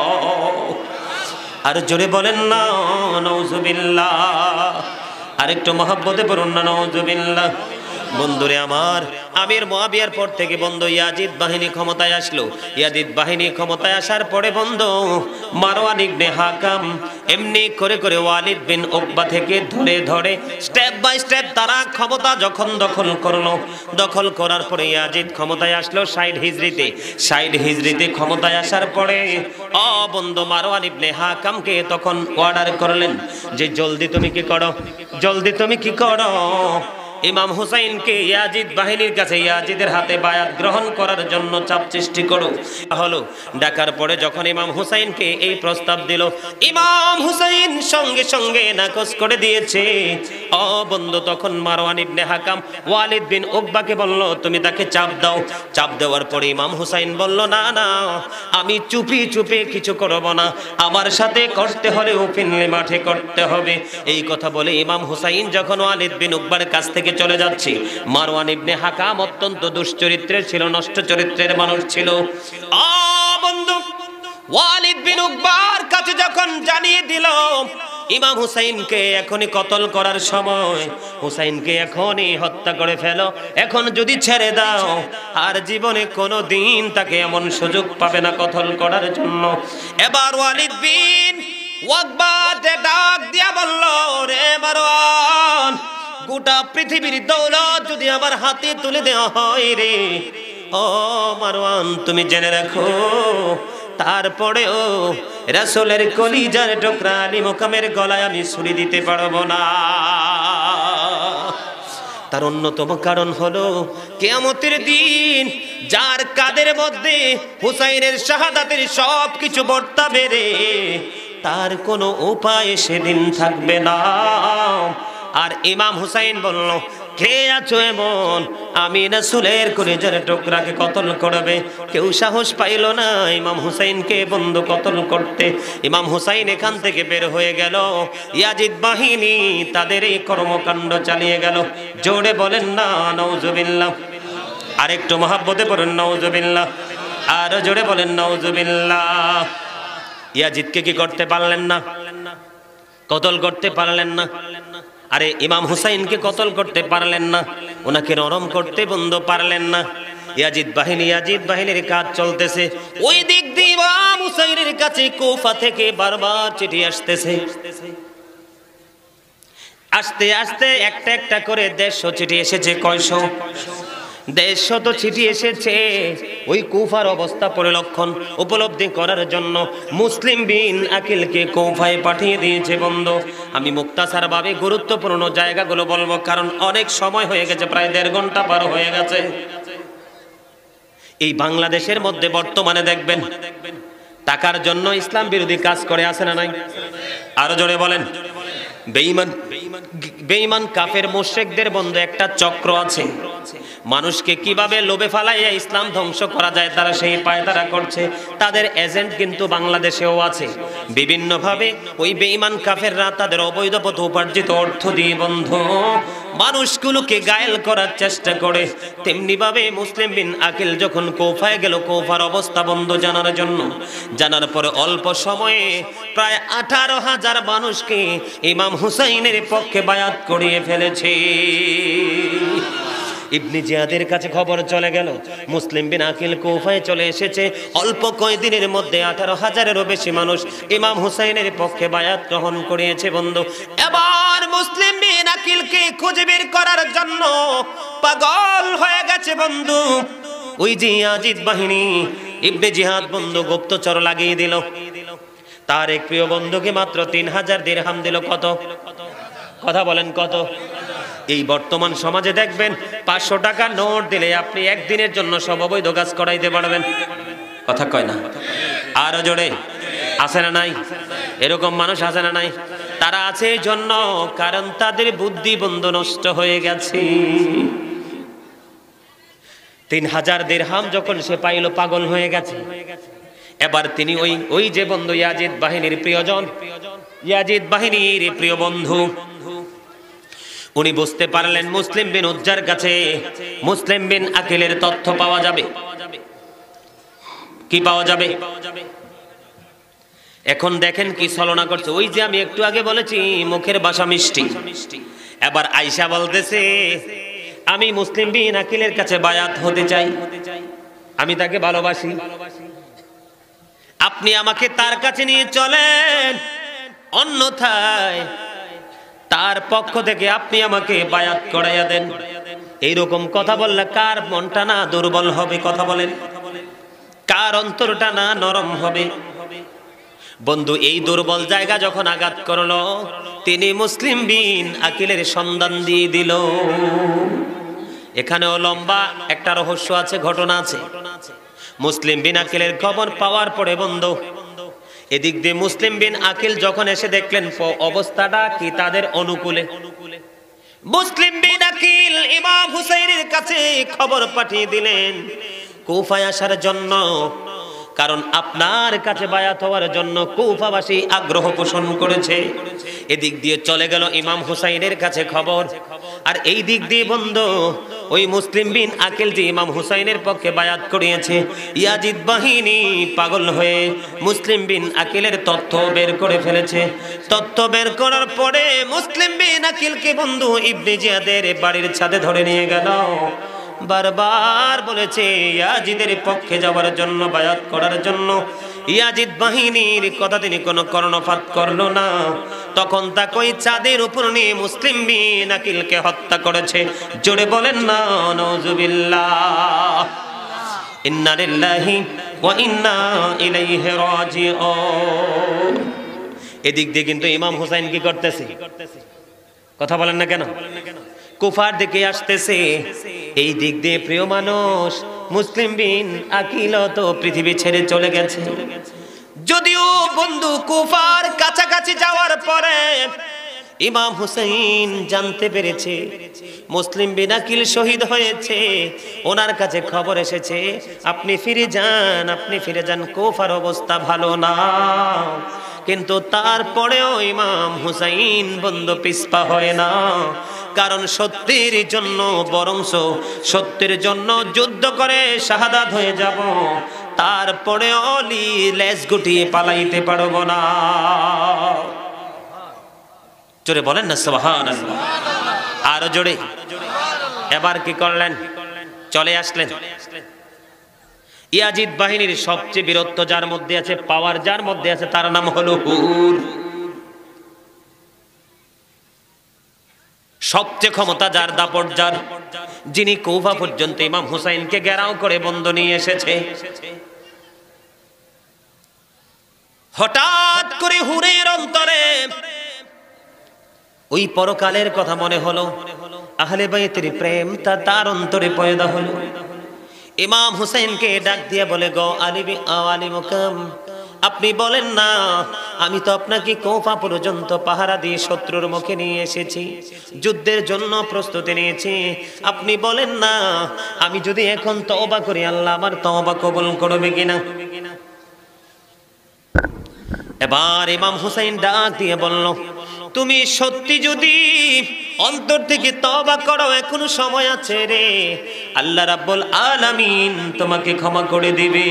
আর জোরে বলেন না নাউজুবিল্লাহ। আরেকটু মহব্বতে পড়ুন না নাউজুবিল্লাহ। বন্ধুরে আমার, আমির মুয়াবিয়ার পর থেকে বন্ধু ইয়াজিদ বাহিনী ক্ষমতায় আসলো। ইয়াজিদ বাহিনী ক্ষমতায় আসার পরে বন্ধু মারওয়ান ইবনে হাকাম এমনি করে করে ওয়ালিদ বিন উকবা থেকে ধরে ধরে স্টেপ বাই স্টেপ তারা ক্ষমতা যখন দখল করলো, দখল করার পরে ইয়াজিদ ক্ষমতায় আসলো ষাট হিজরিতে। ষাট হিজরিতে ক্ষমতায় আসার পরে অ বন্ধু মারওয়ান ইবনে হাকামকে তখন অর্ডার করলেন যে জলদি তুমি কি করো, জলদি তুমি কি করো, ইমাম হুসাইনকে ইয়াজিদ বাহিনীর কাছে ইয়াজিদের হাতে বায়াত গ্রহণ করার জন্য চাপ সৃষ্টি করো। হলো ডাকার পরে যখন ইমাম হুসাইনকে এই প্রস্তাব দিল, ইমাম হুসাইন সঙ্গে সঙ্গে নাকচ করে দিয়েছে। ও বন্ধু, তখন মারওয়ান ইবনে হাকাম ওয়ালিদ বিন উকবাকে বলল, তুমি তাকে চাপ দাও। চাপ দেওয়ার পরে ইমাম হুসাইন বলল, না না, আমি চুপি চুপি কিছু করব না, আমার সাথে করতে হলে ওপেনলি মাঠে করতে হবে। এই কথা বলে ইমাম হুসাইন যখন ওয়ালিদ বিন উকবার কাছ থেকে চলে যাচ্ছে, মারওয়ান ইবনে হাকাম অত্যন্ত দুশ্চরিত্রের ছিল, নষ্ট চরিত্রের মানুষ ছিল। আ বন্ধু, ওয়ালিদ বিন উকবার কাছে যখন জানিয়ে দিল ইমাম হুসাইনকে এখনই কতল করার সময়, হুসাইনকে এখনই হত্যা করে ফেলো, এখন যদি ছেড়ে দাও আর জীবনে কোনো দিন তাকে এমন সুযোগ পাবে না কতল করার জন্য। এবার ওয়ালিদ বিন উকবা ডাক দিয়া বলল, রে মারওয়ান, গোটা পৃথিবীর দৌলত যদি আমার হাতে তুলে দেওয়া হয় রে, ও মারওয়ান তুমি জেনে রাখো, তারপরেও রাসূলের কলিজার টুকরা আলী মুকামের গলায় আমি ছুরি দিতে পারবো না। তার অন্যতম কারণ হলো কিয়ামতের দিন যার কাদের মধ্যে হুসাইনের শাহাদাতের সব কিছু বর্তাবে রে, তার কোনো উপায় সেদিন থাকবে না। আর ইমাম হুসাইন বলল, কে আছো এমন আমি রাসূলের কলিজার টুকরাকে কতল করবে? কেউ সাহস পাইল না ইমাম হুসাইনকে বন্ধ কতল করতে। ইমাম হুসাইন এখান থেকে বের হয়ে গেল, ইয়াজিদ বাহিনী তাদের এই কর্মকাণ্ড চালিয়ে গেল। জোরে বলেন না নাউজুবিল্লাহ। আরেকটু মহব্বতে পড়ুন নাউজুবিল্লাহ, আর জোরে বলেন নাউজুবিল্লাহ। ইয়াজিদকে কি করতে পারলেন না? কতল করতে পারলেন না। আরে ইমাম হুসাইনকে কতল করতে পারলেন না, ওনাকে নরম করতে বন্ধ পারলেন না। ইয়াজিদ বাহিনী ইয়াজিদ বাহিনীর কাজ চলতেছে, ওই দিক দিয়ে ইমাম হুসাইনের কাছে কুফা থেকে বারবার চিঠি আসতেছে। আস্তে আস্তে একটা একটা করে দেড়শো চিঠি এসেছে। কয়শো? দেড়শো তো চিঠি এসেছে। ওই কুফার অবস্থা পরিলক্ষণ উপলব্ধি করার জন্য মুসলিম বিন আকিলকে কুফায় পাঠিয়ে দিয়েছে বন্ধু। আমি মুক্তাসার ভাবে গুরুত্বপূর্ণ জায়গাগুলো বলবো, কারণ অনেক সময় হয়ে গেছে, প্রায় দেড় ঘন্টা পার হয়ে গেছে। এই বাংলাদেশের মধ্যে বর্তমানে দেখবেন টাকার জন্য ইসলাম বিরোধী কাজ করে আছে না নাই? আরো জোরে বলেন। বেঈমান বেঈমান কাফের মুশরিকদের বন্ধু একটা চক্র আছে, মানুষকে কিভাবে লোভে ফালাইয়া ইসলাম ধ্বংস করা যায় তারা সেই পায়তারা করছে। তাদের এজেন্ট কিন্তু বাংলাদেশেও আছে। বিভিন্নভাবে ওই বেঈমান কাফেররা তাদের অবৈধ পথে উপার্জিত অর্থ দিয়ে বন্ধু মানুষগুলোকে গায়েল করার চেষ্টা করে। তেমনি ভাবে মুসলিম বিন আকিল যখন কুফায় গেল কুফার অবস্থা বন্ধ জানার জন্য, জানার পরে অল্প সময়ে প্রায় আঠারো হাজার মানুষকে ইমাম হুসাইনের পক্ষে বায়াত করিয়ে ফেলেছে। ইবনে জিয়াদের কাছে খবর চলে গেল মুসলিম বিন আকিল কুফায় চলে এসেছে। অল্প কয়েকদিনের মধ্যে আঠারো হাজারেরও বেশি মানুষ ইমাম হুসাইনের পক্ষে বায়াত গ্রহণ করিয়েছে বন্ধু। এবার মুসলিম বিন আকিলকে খুঁজে বের করার জন্য পাগল হয়ে গেছে বন্ধু ওই যে ইয়াজিদ বাহিনী। ইবনে জিহাদ বন্ধু গুপ্তচর লাগিয়ে দিল। তার এক প্রিয় বন্ধুকে মাত্র তিন হাজার দিরহাম দিল। কত? কথা বলেন কত? এই বর্তমান সমাজে দেখবেন পাঁচশো টাকা নোট দিলে আপনি একদিনের জন্য সব অবৈধ কাজ করাইতে পারবেন। কথা কয় না? আরো জোরে আছে না নাই? এরকম মানুষ আছে না নাই? তারা আছে এই জন্য কারণ তাদের বুদ্ধি বন্ধ নষ্ট হয়ে গেছে। তিন হাজার দিরহাম যখন সে পাইল পাগল হয়ে গেছে। এবার তিনি ওই ওই যে বন্ধু ইয়াজিদ বাহিনীর প্রিয়জন, ইয়াজিদ বাহিনীর প্রিয় বন্ধু, উনি বুঝতে পারলেন মুসলিম বিন উজ্জার কাছে মুসলিম বিন আকিলের তথ্য পাওয়া যাবে। কি পাওয়া যাবে? এখন দেখেন কি ছলনা করছে। ওই যে আমি একটু আগে বলেছি মুখের ভাষা মিষ্টি, এবার আয়েশা বলতেছে আমি মুসলিম বিন আকিলের কাছে বায়াত হতে চাই, আমি তাকে ভালোবাসি, আপনি আমাকে তার কাছে নিয়ে চলেন, অন্যথায় তার পক্ষ থেকে আপনি আমাকে বায়াত করাইয়া দেন। এইরকম কথা বললে কার মনটা না দুর্বল হবে? কথা বলেন, কার অন্তরটা না নরম হবে? বন্ধু এই দুর্বল জায়গা যখন আঘাত করলো, তিনি মুসলিম বিন আকিলের সন্ধান দিয়ে দিল। এখানেও লম্বা একটা রহস্য আছে, ঘটনা আছে। মুসলিম বিন আকিলের খবর পাওয়ার পরে বন্ধু এদিক দিয়ে মুসলিম বিন আকিল যখন এসে দেখলেন অবস্থাটা কি তাদের অনুকূলে, মুসলিম বিন আকিল ইমাম হুসাইনের কাছে খবর পাঠিয়ে দিলেন কুফায় আসার জন্য, কারণ আপনার কাছে বায়াত হওয়ার জন্য কুফাবাসী আগ্রহ পোষণ করেছে। এদিক দিয়ে চলে গেল ইমাম হুসাইনের কাছে খবর, আর এই দিক দিয়ে বন্ধু ওই মুসলিম বিন আকিল যে ইমাম হুসাইনের পক্ষে বায়াত করিয়েছে, ইয়াজিদ বাহিনী পাগল হয়ে মুসলিম বিন আকিলের তথ্য বের করে ফেলেছে। তথ্য বের করার পরে মুসলিম বিন আকিলকে বন্ধু ইবনে জিয়াদের বাড়ির ছাদে ধরে নিয়ে গেল। বারবার বলেছে ইয়াজিদের পক্ষে যাওয়ার জন্য, বায়াত করার জন্য। ইয়াজিদ বাহিনীর কথা তিনি কোনো কর্ণপাত করলো না। তখন তাকে ওই চাঁদের উপর নিয়ে মুসলিম বিন আকিলকে হত্যা করেছে। জোরে বলেন না নাউজুবিল্লাহ। ইন্না লিল্লাহি ওয়া ইন্না ইলাইহি রাজিউন। এদিক দিয়ে কিন্তু ইমাম হুসাইন কি করতেছে? কথা বলেন না কেন? কুফার দিকে আসতেছে। এই দিক দিয়ে প্রিয় মানুষ মুসলিম বিন আকিল তো পৃথিবী ছেড়ে চলে গেছে। যদিও বন্ধু কুফার কাছাকাছি যাওয়ার পরে ইমাম হুসাইন জানতে পেরেছে মুসলিম বিন আকিল শহীদ হয়েছে, ওনার কাছে খবর এসেছে আপনি ফিরে যান, আপনি ফিরে যান, কুফার অবস্থা ভালো না। কিন্তু তারপরেও ইমাম হুসাইন বন্ধু পিছপা হয় না, কারণ সত্যের জন্য, বরংস সত্যের জন্য যুদ্ধ করে শাহাদাত হয়ে যাব, তারপরে অলি লেজ গুটিয়ে পালাইতে পারবো না। জোরে বলেন না সুবহানাল্লাহ। আরো জোরে। এবার কি করলেন? চলে আসলেন। ইয়াজিদ বাহিনীর সবচেয়ে বীরত্ব যার মধ্যে আছে, পাওয়ার যার মধ্যে আছে, তার নাম হলো হুর। সবচেয়ে ক্ষমতা যার, দাপট যার, যিনি কুফা পর্যন্ত ইমাম হুসাইনকে ঘেরাও করে বন্ধ নিয়ে এসেছে। হঠাৎ করে হুরের অন্তরে ওই পরকালের কথা মনে হলো, আহলে বাইতের প্রেম তা তার অন্তরে পয়দা হলো। ইমাম হুসাইনকে ডাক দিয়ে বলে, গো আলী আলী মুকাম, আপনি বলেন না, আমি তো আপনাকে কুফা পর্যন্ত পাহারা দিয়ে শত্রুর মুখে নিয়ে এসেছি, যুদ্ধের জন্য প্রস্তুতি নিয়েছি, আপনি বলেন না আমি যদি এখন তওবা করি আল্লাহ আমার তওবা কবুল করবে কিনা? এবার ইমাম হুসাইন ডাক দিয়ে বলল, তুমি সত্যি যদি অন্তর থেকে তওবা করো, এখনো সময় আছে রে, আল্লাহ রাব্বুল আলামিন তোমাকে ক্ষমা করে দিবে।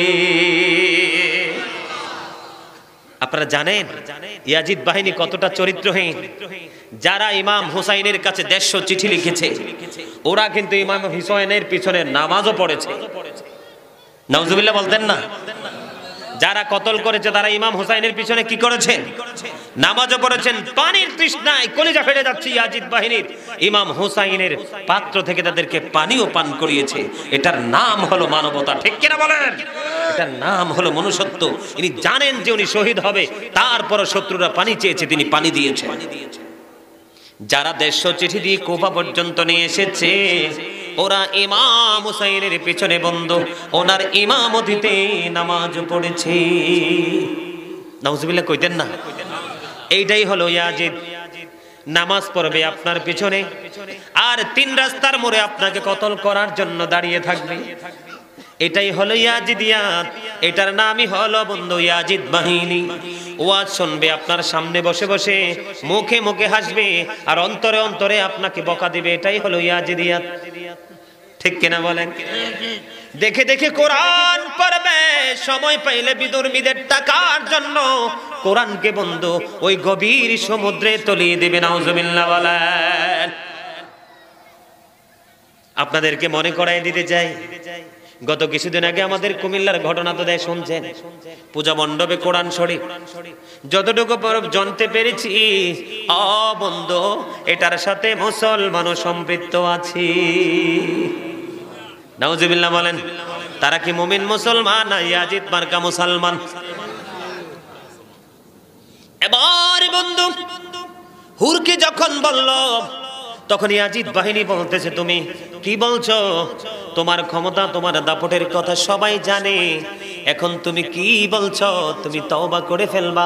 আপনারা জানেন ইয়াজিদ বাহিনী কতটা চরিত্রহীন? যারা ইমাম হুসাইনের কাছে দেড়শো চিঠি লিখেছে, ওরা কিন্তু ইমাম হুসাইনের পিছনে নামাজও পড়েছে। নাউজুবিল্লাহ বলতেন না? যারা কতল করেছে তারা ইমাম হুসাইনের পিছনে কি করেছেন? নামাজও পড়েছেন। পানির তৃষ্ণায় কলিজা ফেটে যাচ্ছে ইয়াজিদ বাহিনীর, ইমাম হুসাইনের পাত্র থেকে তাদেরকে পানিও পান করিয়েছে। এটার নাম হলো মানবতা, ঠিক কিনা বলেন? এটার নাম হলো মনুষ্যত্ব। ইনি জানেন যে উনি শহীদ হবে, তারপরও শত্রুরা পানি চেয়েছে, তিনি পানি দিয়েছে। যারা দেড়শো চিঠি দিয়ে কুফা পর্যন্ত নিয়ে এসেছে, ওরা ইমাম হুসাইনের পিছনে বন্ধু, ওনার ইমামতিতে নামাজ পড়েছে। নাউজুবিল্লাহ কইতেন না? এইটাই হলো ইয়াজিদ। নামাজ পড়বে আপনার পিছনে, আর তিন রাস্তার মোড়ে আপনাকে কতল করার জন্য দাঁড়িয়ে থাকবে। এটাই হলো ইয়াজিদিয়াত। এটার নামই হলো বন্ধু ইয়াজিদ বাহিনী। ওয়াজ শুনবে আপনার সামনে বসে বসে, মুখে মুখে হাসবে, আর অন্তরে অন্তরে আপনাকে বকা দিবে। এটাই হলো ইয়াজিদিয়াত, ঠিক কিনা বলেন? দেখে দেখে কোরআন পড়বে, সময় পাইলে বিদুর্মীদের টাকার জন্য কোরআনকে বন্ধু ওই গভীর সমুদ্রে তলিয়ে দেবে। নাউজুবিল্লাহ বলেন। আপনাদেরকে মনে করাই দিতে চাই, গত কিছুদিন আগে আমাদের কুমিল্লার ঘটনা তো দেয় শুনছেন। পূজা মণ্ডপে কোরআন শরীফ, যতটুকু জানতে পেরেছি অ বন্ধু, এটার সাথে মুসলমানও সম্পৃক্ত আছে। নাউজুবিল্লাহ বলেন। তারা কি মুমিন মুসলমান না ইয়াজিদ মার্কা মুসলমান? এবার বন্ধু হুরকে যখন বলল, তখন ইয়াজিদ বাহিনী বলতেছে, তুমি কি বলছো? তোমার ক্ষমতা, তোমার দাপটের কথা সবাই জানে, এখন তুমি কি বলছো? তুমি তওবা করে ফেলবা।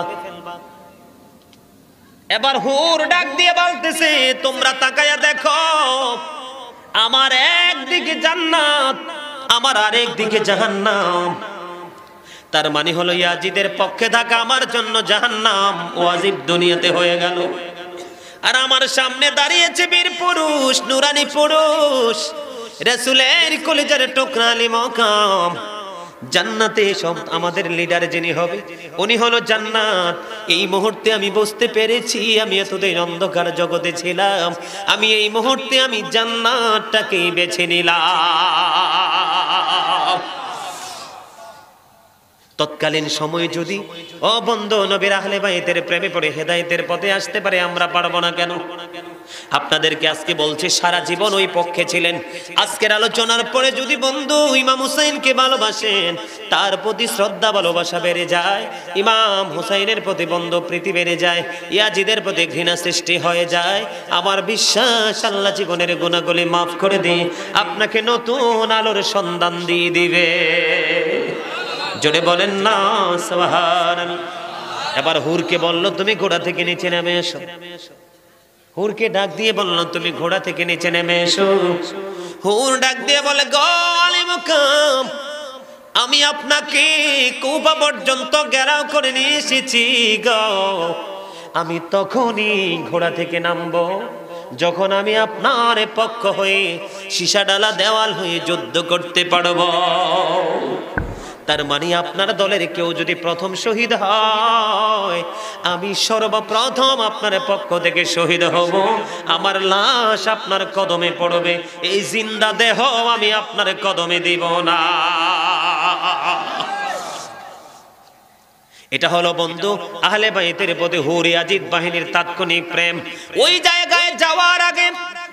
এবার হুর ডাক দিয়ে বলতেছে, তোমরা তাকায়া দেখো, আমার একদিকে জান্নাত, আমার আরেক দিকে জাহান্নাম। তার মানে হলো ইয়াজিদের পক্ষে থাকা আমার জন্য জাহান্নাম ওয়াজিব দুনিয়াতে হয়ে গেল। আর আমার সামনে দাঁড়িয়েছে বীর পুরুষ, নুরানি পুরুষ, রাসূলের কলিজার টুকরা আলী মকাম। জান্নাতে সব আমাদের লিডার যিনি হবে, উনি হলো জান্নাত। এই মুহূর্তে আমি বুঝতে পেরেছি, আমি এতদিন অন্ধকার জগতে ছিলাম, আমি এই মুহূর্তে আমি জান্নাতটাকেই বেছে নিলাম। তৎকালীন সময়ে যদি ও বন্ধু নবীর আহলে বাইতের প্রেমে পড়ে হেদায়েতের পথে আসতে পারে, আমরা পারবো না কেন? আপনাদেরকে আজকে বলছি, সারা জীবন ওই পক্ষে ছিলেন। আজকের আলোচনার পরে যদি বন্ধু ইমাম হুসাইনকে ভালোবাসেন, তার প্রতি শ্রদ্ধা ভালোবাসা বেড়ে যায়, ইমাম হুসাইনের প্রতি বন্ধু প্রীতি বেড়ে যায়, ইয়াজিদের প্রতি ঘৃণা সৃষ্টি হয়ে যায়, আমার বিশ্বাস আল্লাহ জীবনের গুনাহগুলি মাফ করে দিয়ে আপনাকে নতুন আলোর সন্ধান দিয়ে দিবে। জোরে বলেন না সুবহানাল্লাহ। এবার হুরকে বলল, তুমি ঘোড়া থেকে নিচে নেমে এসো। হুরকে ডাক দিয়ে বলল, তুমি ঘোড়া থেকে নিচে নেমে এসো। হুর ডাক দিয়ে বলে, গো আলী মুকাম, আমি আপনাকে কুফা পর্যন্ত ঘেরাও করে নিয়ে এসেছি গো। আমি তখনই ঘোড়া থেকে নামবো যখন আমি আপনার পক্ষ হয়ে সীসা ডালা দেওয়াল হয়ে যুদ্ধ করতে পারবো। তার মানে আপনার দলের কেউ যদি প্রথম শহীদ হয়, আমি সর্বপ্রথম আপনার পক্ষ থেকে শহীদ হব। আমার লাশ আপনার কদমে পড়বে, এই জিন্দা দেহ আমি আপনার কদমে দিব না। এটা হলো বন্ধু আহলে বাইতের প্রতি হুর ইয়াজিদ বাহিনীর তাৎক্ষণিক প্রেম। ওই জায়গায় যাওয়ার আগে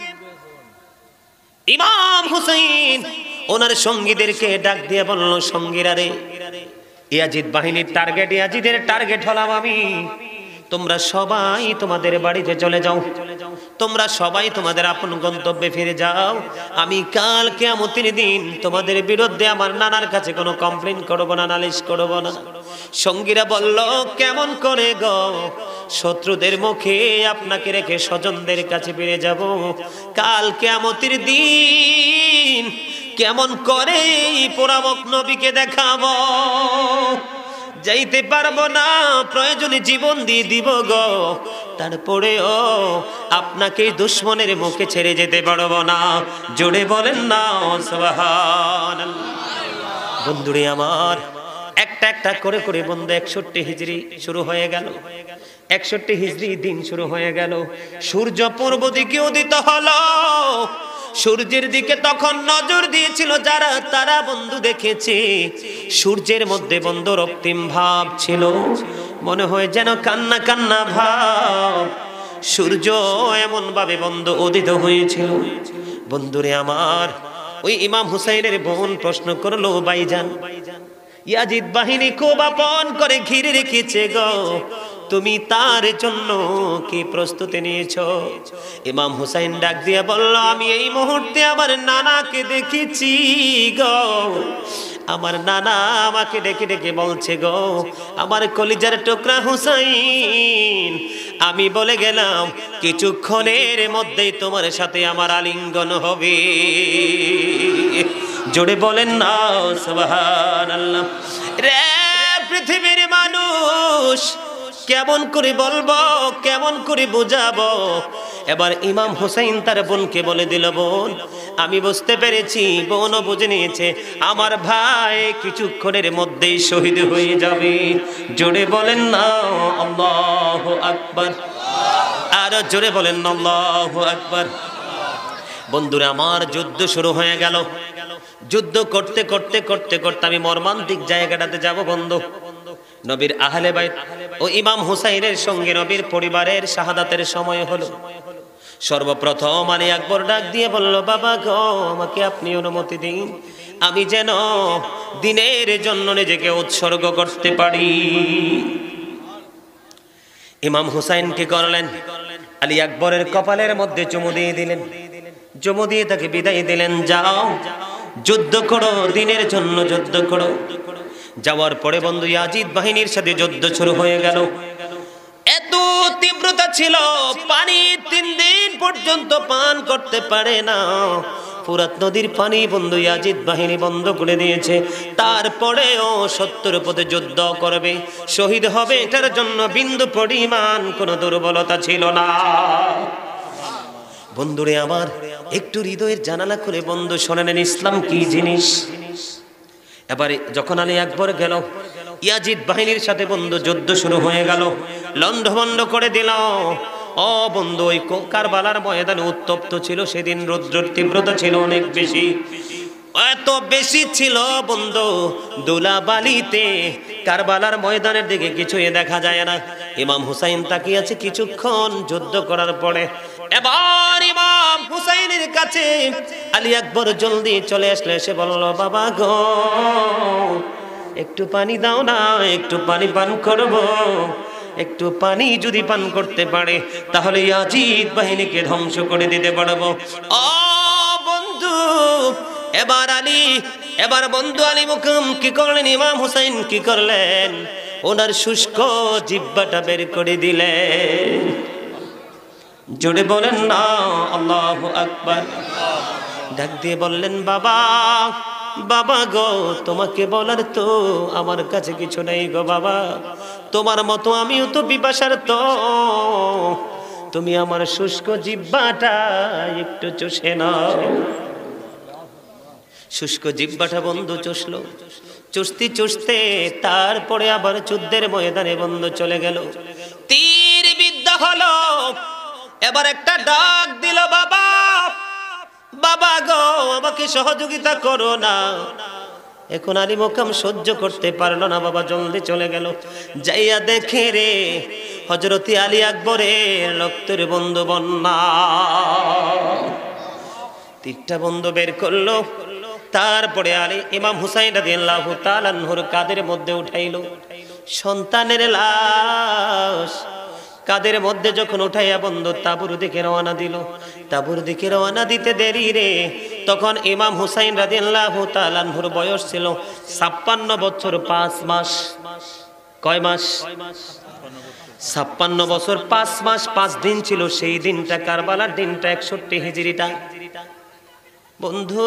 ইমাম হুসাইন ওনার সঙ্গীদেরকে ডাক দিয়ে বলল, সঙ্গীরা রে, ইয়াজিদ বাহিনীর টার্গেট, ইয়াজিদের টার্গেট হলাম আমি। তোমরা সবাই তোমাদের বাড়িতে চলে যাও, তোমরা সবাই তোমাদের আপন গন্তব্যে ফিরে যাও। আমি কাল কিয়ামতের দিন তোমাদের বিরুদ্ধে আমার নানার কাছে কোনো কমপ্লেইন করব না, নালিশ করব না। সঙ্গীরা বলল, কেমন করে গো, শত্রুদের মুখে আপনাকে রেখে স্বজনদের কাছে ফিরে যাব? কাল কিয়ামতের দিন কেমন করে পোড়ামক নবীকে দেখাবো? যাইতে পারবো না, প্রয়োজনে জীবন দিয়ে দিব গো, তারপরেও আপনাকে দুশ্মনের মুখে ছেড়ে যেতে পারবো না। জোরে বলেন না সুবহানাল্লাহ। বন্ধুরে আমার, একটা একটা করে করে বন্ধু একষট্টি হিজরি শুরু হয়ে গেল, একষট্টি হিজরি দিন শুরু হয়ে গেল। সূর্য পূর্ব দিকে উদিত হলো, সূর্যের দিকে তখন নজর দিয়েছিল যারা, তারা বন্ধু দেখেছে সূর্যের মধ্যে বন্ধু রক্তিম ভাব ছিল, মনে হয় যেন কান্না কান্না ভাব। সূর্য এমন ভাবে বন্ধু উদিত হয়েছিল। বন্ধুরে আমার, ওই ইমাম হুসাইনের বোন প্রশ্ন করলো, ভাইজান ইয়াজিদ বাহিনী খুব আপন করে ঘিরে রেখেছে গো, তুমি তার জন্য কি প্রস্তুতি নিয়েছো? ইমাম হুসাইন ডাক দিয়ে বলল, আমি এই মুহূর্তে আমার নানাকে দেখেছি গো, আমার নানা আমাকে ডেকে ডেকে বলছে গো, আমার কলিজার টুকরা হুসাইন, আমি বলে গেলাম কিছুক্ষণের মধ্যেই তোমার সাথে আমার আলিঙ্গন হবে। জোরে বলেন না সুবহানাল্লাহ। রে পৃথিবীর মানুষ, কেমন করে বলবো, কেমন করে বুঝাবো? এবার ইমাম হুসাইন তার বোনকে বলে দিল, বোন আমি বুঝতে পেরেছি। বোনও বুঝে নিয়েছে আমার ভাই কিছুক্ষণের মধ্যেই শহীদ হয়ে যাবে। জোরে বলেন না আল্লাহু আকবার, আর জোরে বলেন না আল্লাহু আকবার। বন্ধুরা আমার, যুদ্ধ শুরু হয়ে গেল। যুদ্ধ করতে করতে করতে করতে আমি মর্মান্তিক জায়গাটাতে যাব বন্ধু। নবীর আহলে বাইত ও ইমাম হুসাইনের সঙ্গে নবীর পরিবারের শাহাদাতের সময় হলো। সর্বপ্রথম আলী আকবর ডাক দিয়ে বলল, বাবা গো, আমাকে আপনি অনুমতি দিন, আমি যেন দিনের জন্য নিজেকে উৎসর্গ করতে পারি। ইমাম হুসাইন কি করলেন? আলী আকবরের কপালের মধ্যে চুমু দিয়ে দিলেন, চুমু দিয়ে তাকে বিদায় দিলেন, যাও যুদ্ধ করো, দিনের জন্য যুদ্ধ করো। যাওয়ার পরে বন্ধু ইয়াজিদ বাহিনীর সাথে যুদ্ধ শুরু হয়ে গেল। এত তীব্রতা ছিল, পানি তিন দিন পর্যন্ত পান করতে পারে না। ফুরাত নদীর পানি বন্ধু ইয়াজিদ বাহিনী বন্ধ করে দিয়েছে। তারপরেও সত্যের পথে যুদ্ধ করবে, শহীদ হবে, এটার জন্য বিন্দু পরিমাণ কোনো দুর্বলতা ছিল না। বন্ধুরে আমার, একটু হৃদয়ের জানালা করে বন্ধু শোনেন ইসলাম কি জিনিস। এবারে যখন আলী আকবর গেল, ইয়াজিদ বাহিনীর সাথে বন্ধু যুদ্ধ শুরু হয়ে গেল, লন্ডভন্ড করে দিল। ও বন্ধু, ওই কারবালার ময়দান উত্তপ্ত ছিল সেদিন, রৌদ্রের তীব্রতা ছিল অনেক বেশি, এত বেশি ছিল বন্ধু, ধুলাবালিতে কারবালার ময়দানের দিকে কিছুই দেখা যায় না। ইমাম হুসাইন তাকিয়ে আছে। কিছুক্ষণ যুদ্ধ করার পরে এবার ইমাম হুসাইনের কাছে আলী আকবর জলদি চলে আসলে, এসে বলল, বাবা গো, একটু পানি দাও না, একটু পানি পান করব। একটু পানি যদি পান করতে পারে তাহলে ইয়াজিদ বাহিনীকে ধ্বংস করে দিতে পারবো। ও বন্ধু, এবার আলী এবার বন্ধু আলী মুকাম কি করলেন? ইমাম হুসাইন কি করলেন? ওনার শুষ্ক জিহ্বাটা বের করে দিলেন। জোরে বলেন না আল্লাহু আকবার। ডাক দিয়ে বললেন, বাবা বাবা গো, তোমাকে বলার তো আমার কাছে কিছু নেই গো বাবা, তোমার মতো আমিও তো পিপাসার, তো তুমি আমার শুষ্ক জিহ্বাটা একটু চষে নাও। শুষ্ক জিহ্বাটা বন্ধু চষলো, চষতে চষতে তারপরে আবার যুদ্ধের ময়দানে বন্ধু চলে গেল। তীর বিদ্যা হলো। এবার একটা ডাক দিল, বাবা বাবা গো, আমাকে সহযোগিতা করো না। এখন আলী মুকাম সহ্য করতে পারলো না, বাবা জলদি চলে গেল। যাইয়া দেখে রে, হযরতে আলী আকবরের রক্তের বন্ধু বন্যা। তীরটা বন্ধু বের করলো। তারপরে আলী ইমাম হুসাইন রাদিয়াল্লাহু তাআলা আনহুর কাঁধের মধ্যে উঠাইলো। সন্তানের লাশ কাদের মধ্যে যখন উঠাইয়া বন্ধু তাবুর দিকে রওনা দিল। তাবুর দিকে রওনা দিতে দেরি রে, তখন ইমাম হুসাইন রাদিয়াল্লাহু তাআলা আনহুর বয়স ছিল ছাপ্পান্ন বছর পাঁচ মাস। কয় মাস? ছাপ্পান্ন বছর পাঁচ মাস পাঁচ দিন ছিল সেই দিনটা, কারবালার দিনটা, একষট্টি হিজরিটা। বন্ধু,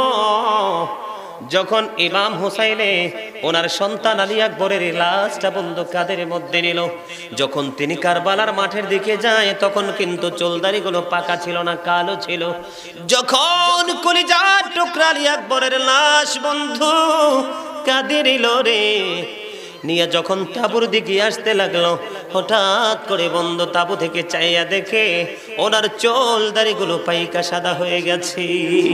যখন ইমাম হুসাইনে ওনার সন্তান আলী আকবরের লাশটা বন্ধু কাদের মধ্যে নিল, যখন তিনি কারবালার মাঠের দিকে যায় তখন কিন্তু চুলদাড়িগুলো পাকা ছিল না, কালো ছিল। যখন কলিজার টুকরা আলী আকবরের লাশ বন্ধু কাঁদে নিল রে, নিয়ে যখন তাঁবুর দিকে আসতে লাগলো, হঠাৎ করে বন্ধু তাঁবু থেকে চাইয়া দেখে ওনার চুল দাড়িগুলো পাইকা সাদা হয়ে গেছে।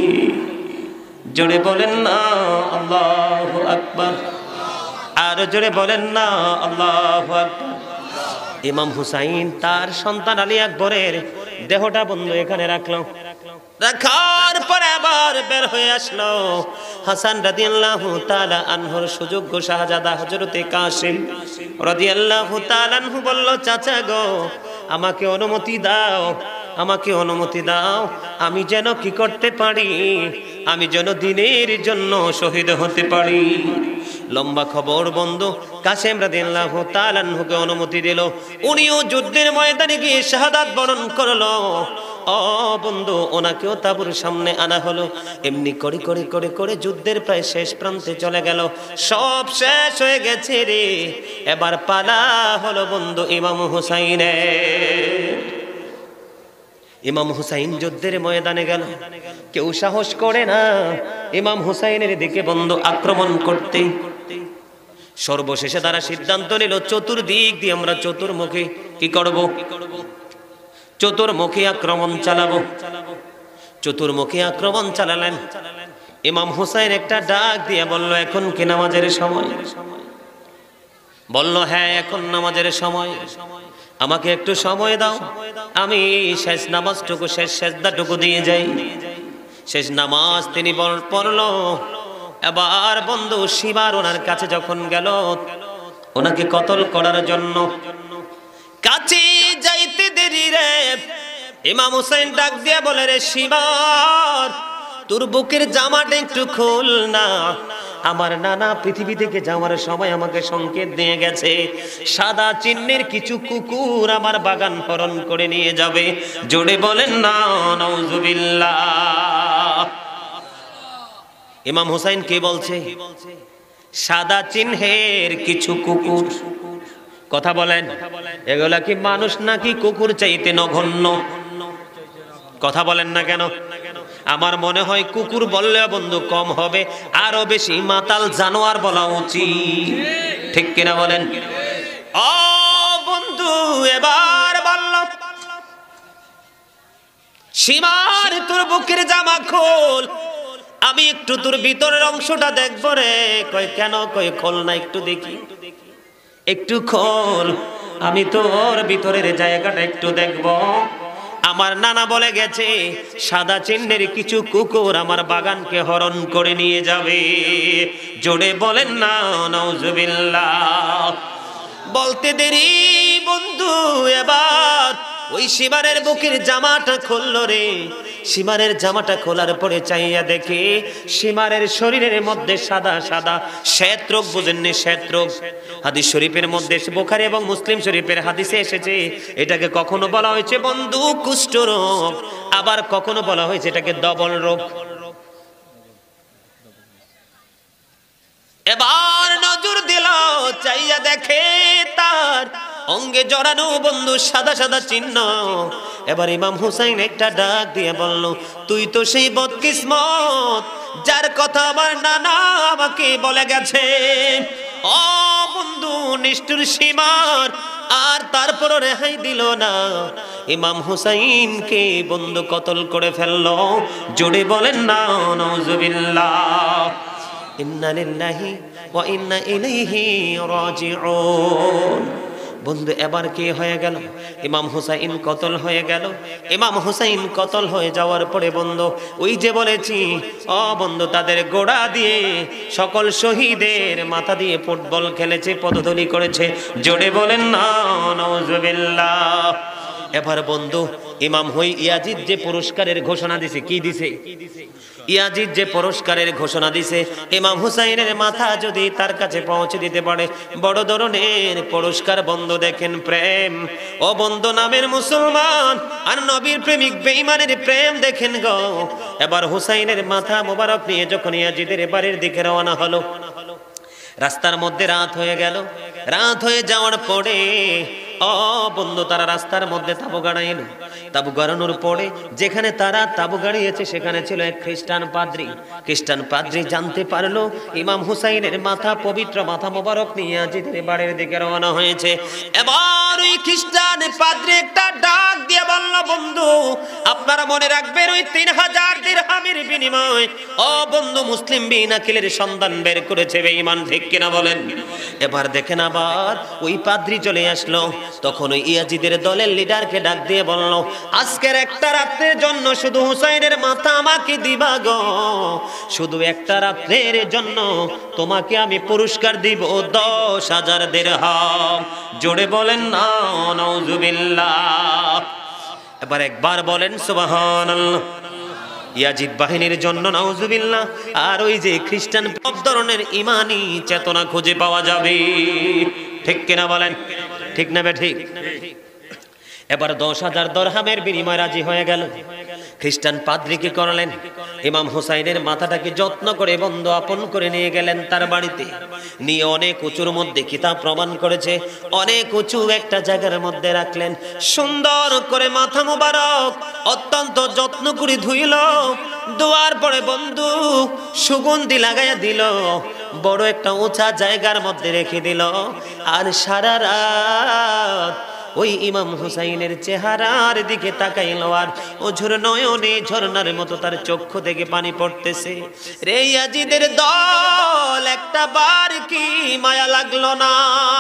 জোরে বলেন না আল্লাহু আকবার, আর জোরে বলেন না আল্লাহু আকবার। ইমাম হুসাইন তার সন্তান আলী আকবরের দেহটা বন্ধু এখানে রাখলো, রাখার পরে আবার বের হয়ে আসলো হাসান রাদিয়াল্লাহু তাআলা আনহুর সুযোগ্য শাহজাদা হযরতে কাসিম রাদিয়াল্লাহু তাআলা আনহু বলল, চাচা গো আমাকে অনুমতি দাও, আমাকে অনুমতি দাও, আমি যেন কি করতে পারি, আমি যেন দ্বীনের জন্য শহীদ হতে পারি। লম্বা খবর বন্ধু, কাসেম রাদিয়াল্লাহু তাআলা আনহুকে অনুমতি দিল, উনিও যুদ্ধের ময়দানে গিয়ে শাহাদাত বরণ করলো। ও বন্ধু, ওনাকেও তাঁবুর সামনে আনা হলো। এমনি করে করে করে করে যুদ্ধের প্রায় শেষ প্রান্তে চলে গেল, সব শেষ হয়ে গেছে রে। এবার পালা হলো বন্ধু ইমাম হুসাইনের। ইমাম হুসাইন যুদ্ধের ময়দানে গেল, কেউ সাহস করে না ইমাম হুসাইনের দিকে বন্ধু আক্রমণ করতে। সর্বশেষে তারা সিদ্ধান্ত নিল চতুর্দিক দিয়ে আমরা চতুর্মুখী কি করব, চতুর্মুখী আক্রমণ চালাবো। চতুর্মুখী আক্রমণ চালালেন। ইমাম হুসাইন একটা ডাক দিয়ে বলল, এখন কি নামাজের সময়? বলল, হ্যাঁ এখন নামাজের সময়, আমাকে একটু সময় দাও, আমি শেষ নামাজটুকু শেষ সেজদাটুকু দিয়ে যাই। শেষ নামাজ তিনি পড়লো। এবার বন্ধু শিবার ওনার কাছে যখন গেল ওনাকে কতল করার জন্য, কাছে যাইতে দেরি রে ইমাম হুসাইন ডাক দিয়ে বলে, রে শিবার তোর বুকের জামাটা একটু খোল না, আমার নানা পৃথিবী থেকে যাওয়ার সময় আমাকে সংকেত দিয়ে গেছে, সাদা চিহ্নের কিছু কুকুর আমার বাগান হরণ করে নিয়ে যাবে। জোরে বলেন না নাউজুবিল্লাহ। ইমাম হুসাইন কে বলছে? সাদা চিহ্নের কিছু কুকুর। কথা বলেন, এগুলা কি মানুষ নাকি কুকুর চাইতে নগণ্য? কথা বলেন না কেন? আমার মনে হয় কুকুর বললে বন্ধু কম হবে, আরো বেশি মাতাল জানোয়ার বলা উচিত, ঠিক কিনা বলেন? ও বন্ধু এবার বলল, সীমার তোর বুকের জামা খোল, আমি একটু তোর ভিতরের অংশটা দেখবো রে। কয় কেন? কয় খোল না একটু দেখি, একটু খোল, আমি তোর ভিতরের জায়গাটা একটু দেখবো। আমার নানা বলে গেছে সাদা চিহ্নের কিছু কুকুর আমার বাগানকে হরণ করে নিয়ে যাবে। জোরে বলেন না নাউজুবিল্লাহ। বলতে দেরি বন্ধু এবার ওই শিবারের বুকের জামাটা খুললো রে। শিমারের জামাটা খোলার পরে চাইয়া দেখে শিমারের শরীরের মধ্যে সাদা সাদা শ্বেত রোগ, বুঝেননি শ্বেত রোগ? হাদিস শরীফের মধ্যে, বুখারী এবং মুসলিম শরীফের হাদিসে এসেছে, এটাকে কখনো বলা হয়েছে বন্ধু কুষ্ঠ রোগ, আবার কখনো বলা হয়েছে এটাকে দবল রোগ। এবার নজর দিল, চাইয়া দেখে তার অঙ্গে জড়ানো বন্ধু সাদা সাদা চিহ্ন। এবার ইমাম হুসাইন একটা ডাক দিয়ে বলল, তুই তো সেই বদকিসমত যার কথা আমার নানা আমাকে বলে গেছে। ও বন্ধু নিষ্ঠুর শিমার, আর তারপরও রেহাই দিল না, ইমাম হুসাইনকে বন্ধু কতল করে ফেললো। জোরে বলেন না নাউজুবিল্লাহ। ইন্না লিল্লাহি ওয়া ইন্না ইলাইহি রাজিউন। বন্ধু এবার কি হয়ে গেল? ইমাম হুসাইন কতল হয়ে গেল। ইমাম হুসাইন কতল হয়ে যাওয়ার পরে বন্ধু ওই যে বলেছি, ও বন্ধু তাদের গোড়া দিয়ে সকল শহীদের মাথা দিয়ে ফুটবল খেলেছে, পদধূলি করেছে। জোরে বলেন না নাউজুবিল্লাহ। এবার বন্ধু ইমাম হই ইয়াজিদ যে পুরস্কারের ঘোষণা দিছে, কি দিছে? ইয়াজিদ যে পুরস্কারের ঘোষণা দিছে, ইমাম হুসাইনের মাথা যদি তার কাছে পৌঁছে দিতে পারে, বড় ধরনের পুরস্কার। বন্ধু দেখেন প্রেম, ও বন্ধু নামের মুসলমান আর নবীর প্রেমিক বেঈমানের প্রেম দেখেন গো। এবার হুসাইনের মাথা মোবারক নিয়ে যখন ইয়াজিদের বাড়ির দিকে রওনা হলো, রাস্তার মধ্যে রাত হয়ে গেল। রাত হয়ে যাওয়ার পরে ও বন্ধু, তারা রাস্তার মধ্যে তাবু গাড়াইল। তাবু গাড়ানোর পরে যেখানে তারা তাবু গাড়িয়েছে সেখানে ছিল এক খ্রিস্টান পাদ্রী। খ্রিস্টান পাদ্রী জানতে পারলো ইমাম হুসাইনের মাথা, পবিত্র মাথা মোবারক নিয়ে ইয়াজিদের বাড়ির দিকে রওনা হয়েছে। এবার ওই খ্রিস্টান পাদ্রী একটা ডাক দিয়ে বলল, বন্ধু আপনারা মনে রাখবেন ওই তিন হাজার দিরহামের বিনিময় ও বন্ধু মুসলিম বিন আকিলের সন্ধান বের করেছে বেঈমান, ঠিক কিনা বলেন? এবার দেখেন আবার ওই পাদ্রী চলে আসলো। তখন ওই ইয়াজিদের দলের লিডারকে ডাক দিয়ে বলল, আজকের একটা রাতের জন্য শুধু হুসাইনের মাথা আমাকে দিবা গো, শুধু একটা রাতের জন্য তোমাকে আমি পুরস্কার দিব দশ হাজার দিরহাম। জোরে বলেন না নাউজুবিল্লাহ। এবার একবার বলেন সুবহানাল্লাহ। ইয়াজিদ বাহিনীর জন্য নাউজুবিল্লাহ। আর ওই যে খ্রিস্টান সব ধরনের ইমানি চেতনা খুঁজে পাওয়া যাবে, ঠিক কিনা বলেন? ঠিক না বে ঠিক? এবার দশ হাজার দিরহামের বিনিময় রাজি হয়ে গেল। খ্রিস্টান পাদ্রী কি করলেন, ইমাম হুসাইনের মাথাটাকে যত্ন করে বন্ধু আপন করে নিয়ে গেলেন তার বাড়িতে। নিয়ে অনেক উঁচুর মধ্যে কিতাব প্রমাণ করেছে অনেক উঁচু একটা জায়গার মধ্যে রাখলেন। সুন্দর করে মাথা মুবারক অত্যন্ত যত্ন করে ধুইল। ধোয়ার পরে বন্ধু সুগন্ধি লাগাইয়া দিল, বড় একটা উঁচা জায়গার মধ্যে রেখে দিল। আর সারা রাত ওই ইমাম হুসাইনের চেহারার দিকে তাকাইল, আর ওঝর নয়নে ঝর্ণার মতো তার চক্ষু থেকে পানি পড়তেছে। রে ইয়াজিদের দল, একটা বার কি মায়া লাগলো না?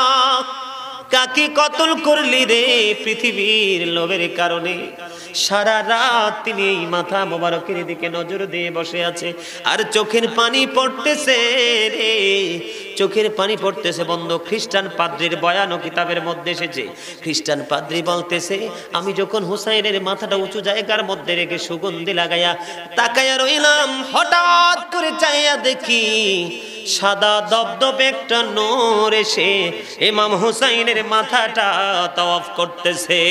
কাকে কতল করলি রে পৃথিবীর লোভের কারণে? সারা রাত তিনি এই মাথা মোবারকের দিকে নজর দিয়ে বসে আছে, আর চোখের পানি পড়তেছে রে, চোখের পানি পড়তেছে বন্ধু। খ্রিস্টান পাদ্রীর বয়ান ও কিতাবের মধ্যে এসেছে, খ্রিস্টান পাদ্রী বলতেছে, আমি যখন হুসাইনের মাথাটা উঁচু জায়গার মধ্যে রেখে সুগন্ধি লাগাইয়া তাকাইয়া রইলাম, হঠাৎ করে চাইয়া দেখি সাদা দবদবে একটা নূর এসে ইমাম হুসাইনের মাথাটা তাওয়াফ করতেছে।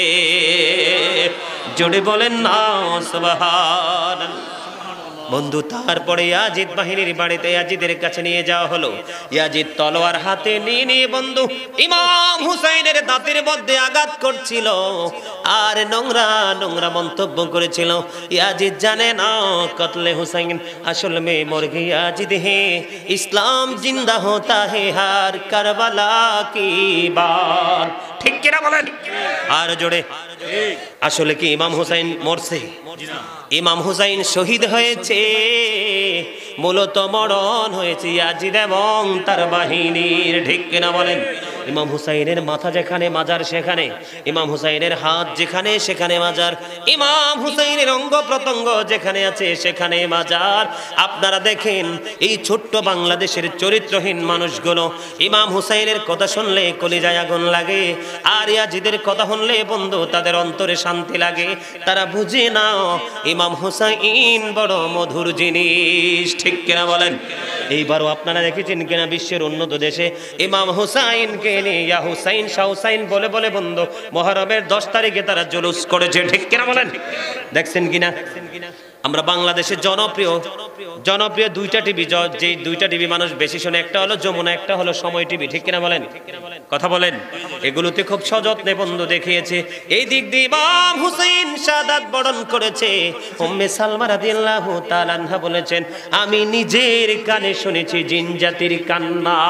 জোরে বলেন না সুবহানাল্লাহ। বন্ধু তারপরে ইয়াজিদ বাহিনীর বাড়িতে ইয়াজিদের কাছে নিয়ে যাওয়া হলো। ইয়াজিদ তলোয়ার হাতে নিয়ে নিয়ে বন্ধু ইমাম হুসাইনের দাঁতের মধ্যে আঘাত করছিল আর নোংরা নোংরা মন্তব্য করেছিল। ইয়াজিদ জানে না কতলে হুসাইন আসল মে মর গই ইয়াজিদ হে, ইসলাম জিন্দা হোতা হে হার কারবালা কি বাত। ঠিক কিনা বলেন? আর জোরে। আসলে কি ইমাম হুসাইন মরছে? ইমাম হুসাইন শহীদ হয়েছে, মূলত মরণ হয়েছে ইয়াজিদ এবং তার বাহিনীর। ঠিক কিনা বলেন? ইমাম হুসাইনের মাথা যেখানে মাজার সেখানে, ইমাম হুসাইনের হাত যেখানে সেখানে মাজার, ইমাম হুসাইনের অঙ্গ প্রত্যঙ্গ যেখানে আছে সেখানে মাজার। আপনারা দেখেন এই ছোট্ট বাংলাদেশের চরিত্রহীন মানুষগুলো ইমাম হুসাইনের কথা শুনলে কলিজায় আগুন লাগে, আর ইয়াজিদের কথা শুনলে বন্ধু তাদের অন্তরে শান্তি লাগে। তারা বুঝে না ইমাম হুসাইন বড় মধুর জিনিস। ঠিক কিনা বলেন? এইবারও আপনারা দেখেছেন কিনা বিশ্বের উন্নত দেশে ইমাম হুসাইনকে নিয়ে ইয়া হুসাইন শাহ হুসাইন বলে বলে বন্ধু মুহররমের দশ তারিখে তারা জুলুস করেছে। ঠিক কিনা বলেন? দেখছেন কিনা? আমরা বাংলাদেশের জনপ্রিয় জনপ্রিয় দুইটা টিভি, যে দুইটা টিভি মানুষ বেশি শোনে, একটা হলো যমুনা, একটা হলো সময় টিভি। ঠিক কিনা বলেন? কথা বলেন। এগুলোতে খুব সযত্নে বন্ধু দেখিয়েছে এই দিক দিয়ে ইমাম হুসাইন শাহাদাত বরণ করেছে। উম্মে সালমা রাদিয়াল্লাহু তাআলা আনহা বলেছেন, আমি নিজের কানে শুনেছি জিন জাতির কান্না।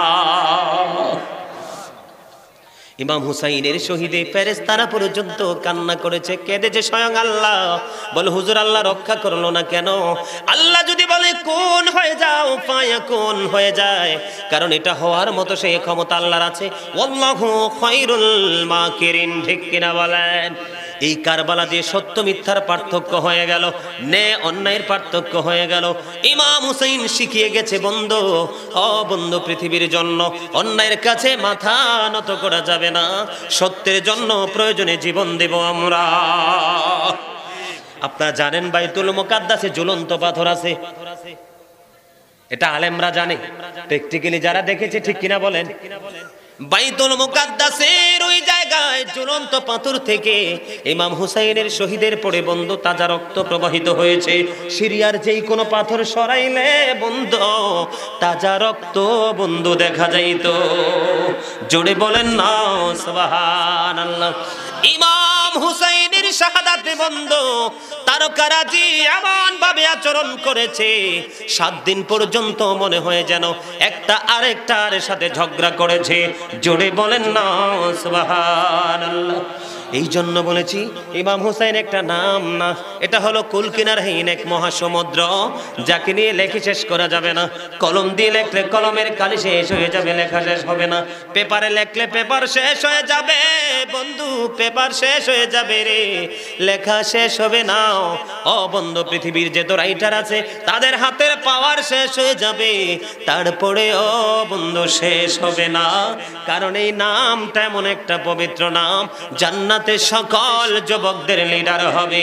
ইমাম হুসাইনের শহীদে ফেরেশতারা পর্যন্ত কান্না করেছে, কেঁদেছে স্বয়ং আল্লাহ। বলে হুজুর আল্লাহ রক্ষা করলো না কেন? আল্লাহ যদি বলে কোন হয়ে যাও, ফায়াকুন হয়ে যায়, কারণ এটা হওয়ার মতো সেই ক্ষমতা আল্লাহর আছে। ওয়াল্লাহু খায়রুল মাকিরিন। ঠিক কিনা বলেন? এই কারবালা দিয়ে সত্য মিথ্যার পার্থক্য হয়ে গেল, ন্যায় অন্যায়ের পার্থক্য হয়ে গেল। ইমাম হুসাইন শিখিয়ে গেছে বন্ধু, ও বন্ধু পৃথিবীর জন্য অন্যায়ের কাছে মাথা নত করা যাবে না, সত্যের জন্য প্রয়োজনে জীবন দেব আমরা। আপনারা জানেন বাইতুল মুকাদ্দাসে ঝুলন্ত পাথর আছে, এটা আলেমরা জানে, প্র্যাকটিক্যালি যারা দেখেছে। ঠিক কিনা বলেন? বাইতুল মুকাদ্দাসের ওই জায়গায় ঝুলন্ত পাথর থেকে ইমাম হুসাইনের শহীদের পড়ে বন্ধু তাজা রক্ত প্রবাহিত হয়েছে। সিরিয়ার যেই কোনো পাথর সরাইলে বন্ধু তাজা রক্ত বন্ধু দেখা যাইতো। জোরে বলেন না সুবহানাল্লাহ। ইমাম হুসাইনের শাহাদাতে বন্ধু তারকারাজি এমন ভাবে আচরণ করেছে, সাত দিন পর্যন্ত মনে হয় যেন একটা আরেকটার সাথে ঝগড়া করেছে। জোরে বলেন না সুবহানাল্লাহ। এই জন্য বলেছি ইমাম হুসাইন একটা নাম না, এটা হলো কুলকিনারহীন এক মহাসমুদ্র, যাকে নিয়ে লেখে শেষ করা যাবে না। কলম দিয়ে লেখলে কলমের কালি শেষ হয়ে যাবে, লেখা শেষ হবে না। পেপারে লেখলে পেপার শেষ হয়ে যাবে বন্ধু, পেপার শেষ হয়ে যাবে রে, লেখা শেষ হবে না। ও বন্ধু, পৃথিবীর যে রাইটার আছে তাদের হাতের পাওয়ার শেষ হয়ে যাবে, তারপরে ও বন্ধু শেষ হবে না। কারণ এই নামটা এমন একটা পবিত্র নাম, জান্নাত সকল যুবকদের লিডার হবে।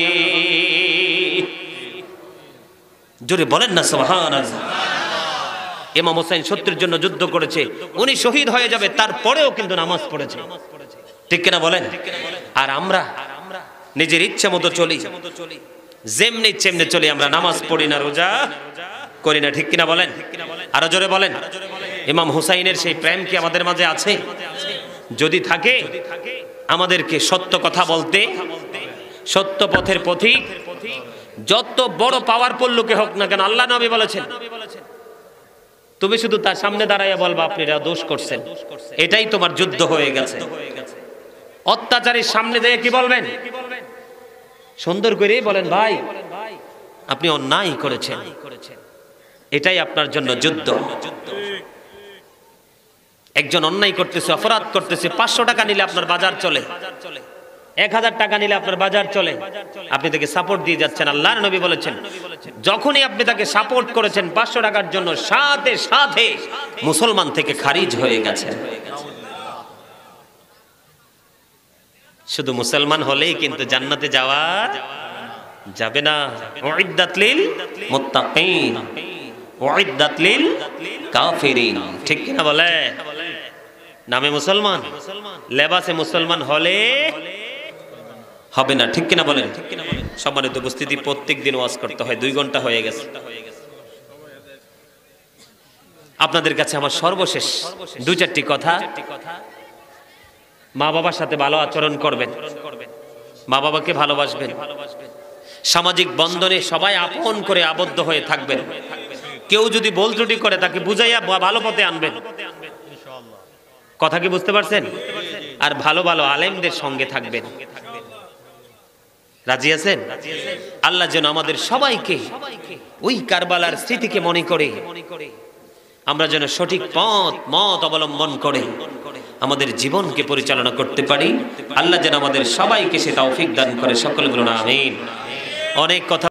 জোরে বলেন না সুবহানাল্লাহ। ইমাম হোসেন সত্যের জন্য যুদ্ধ করেছে, উনি শহীদ হয়ে যাবে, তারপরেও কিন্তু নামাজ পড়েছে, ঠিক কিনা বলেন? আর আমরা নিজের ইচ্ছে মতো চলি, যেমনি চেমনে চলি, আমরা নামাজ পড়ি না, রোজা করি না, ঠিক কিনা বলেন? আরো জোরে বলেন। ইমাম হুসাইনের সেই প্রেম কি আমাদের মাঝে আছে? যদি থাকে আমাদেরকে সত্য কথা বলতে, সত্য পথের পথিক, যত বড় পাওয়ারফুল লোকে হোক না কেন, আল্লাহ নবী বলেছেন তুমি শুধু তার সামনে দাঁড়াইয়া বলবা আপনি এটা দোষ করছেন, এটাই তোমার যুদ্ধ হয়ে গেছে। অত্যাচারীর সামনে যেয়ে কি বলবেন? সুন্দর করেই বলেন ভাই আপনি অন্যায় করেছেন, এটাই আপনার জন্য যুদ্ধ। একজন অন্যায় করতেছে, অপরাধ করতেছে, পাঁচশো টাকা নিলে আপনার বাজার চলে, এক হাজার টাকা নিলে আপনার বাজার চলে, আপনি তাকে সাপোর্ট দিয়ে যাচ্ছেন। আল্লাহর নবী বলেছেন যখনই আপনি তাকে সাপোর্ট করেছেন পাঁচশো টাকার জন্য, সাথে সাথে মুসলমান থেকে খারিজ হয়ে গেছে। শুধু মুসলমান হলেই কিন্তু জান্নাতে যাওয়া যাবে না। উইদ্দাত লিল মুত্তাকিন উইদ্দাত লিল কাফিরিন, ঠিক কিনা বলে? নামে মুসলমান, লেবাসে মুসলমান হলে হবে না, ঠিক কিনা বলেন? সম্মানিত উপস্থিতি, প্রত্যেক দিন ওয়াজ করতে হয়, দুই ঘন্টা হয়ে গেছে। আপনাদের কাছে আমার সর্বশেষ দুই চারটি কথা, মা বাবার সাথে ভালো আচরণ করবেন, মা বাবাকে ভালোবাসবেন, সামাজিক বন্ধনে সবাই আপন করে আবদ্ধ হয়ে থাকবেন। কেউ যদি ভুল ত্রুটি করে তাকে বুঝাইয়া ভালো পথে আনবেন। কথা কি বুঝতে পারছেন? আর ভালো ভালো আলেমদের সঙ্গে থাকবেন। রাজি আছেন? আল্লাহ যেন আমাদের সবাইকে ওই কারবালার স্মৃতিকে মনে করে আমরা যেন সঠিক পথ মত অবলম্বন করে আমাদের জীবনকে পরিচালনা করতে পারি। আল্লাহ যেন আমাদের সবাইকে সে তৌফিক দান করে। সকলে বলুন আমিন। অনেক কথা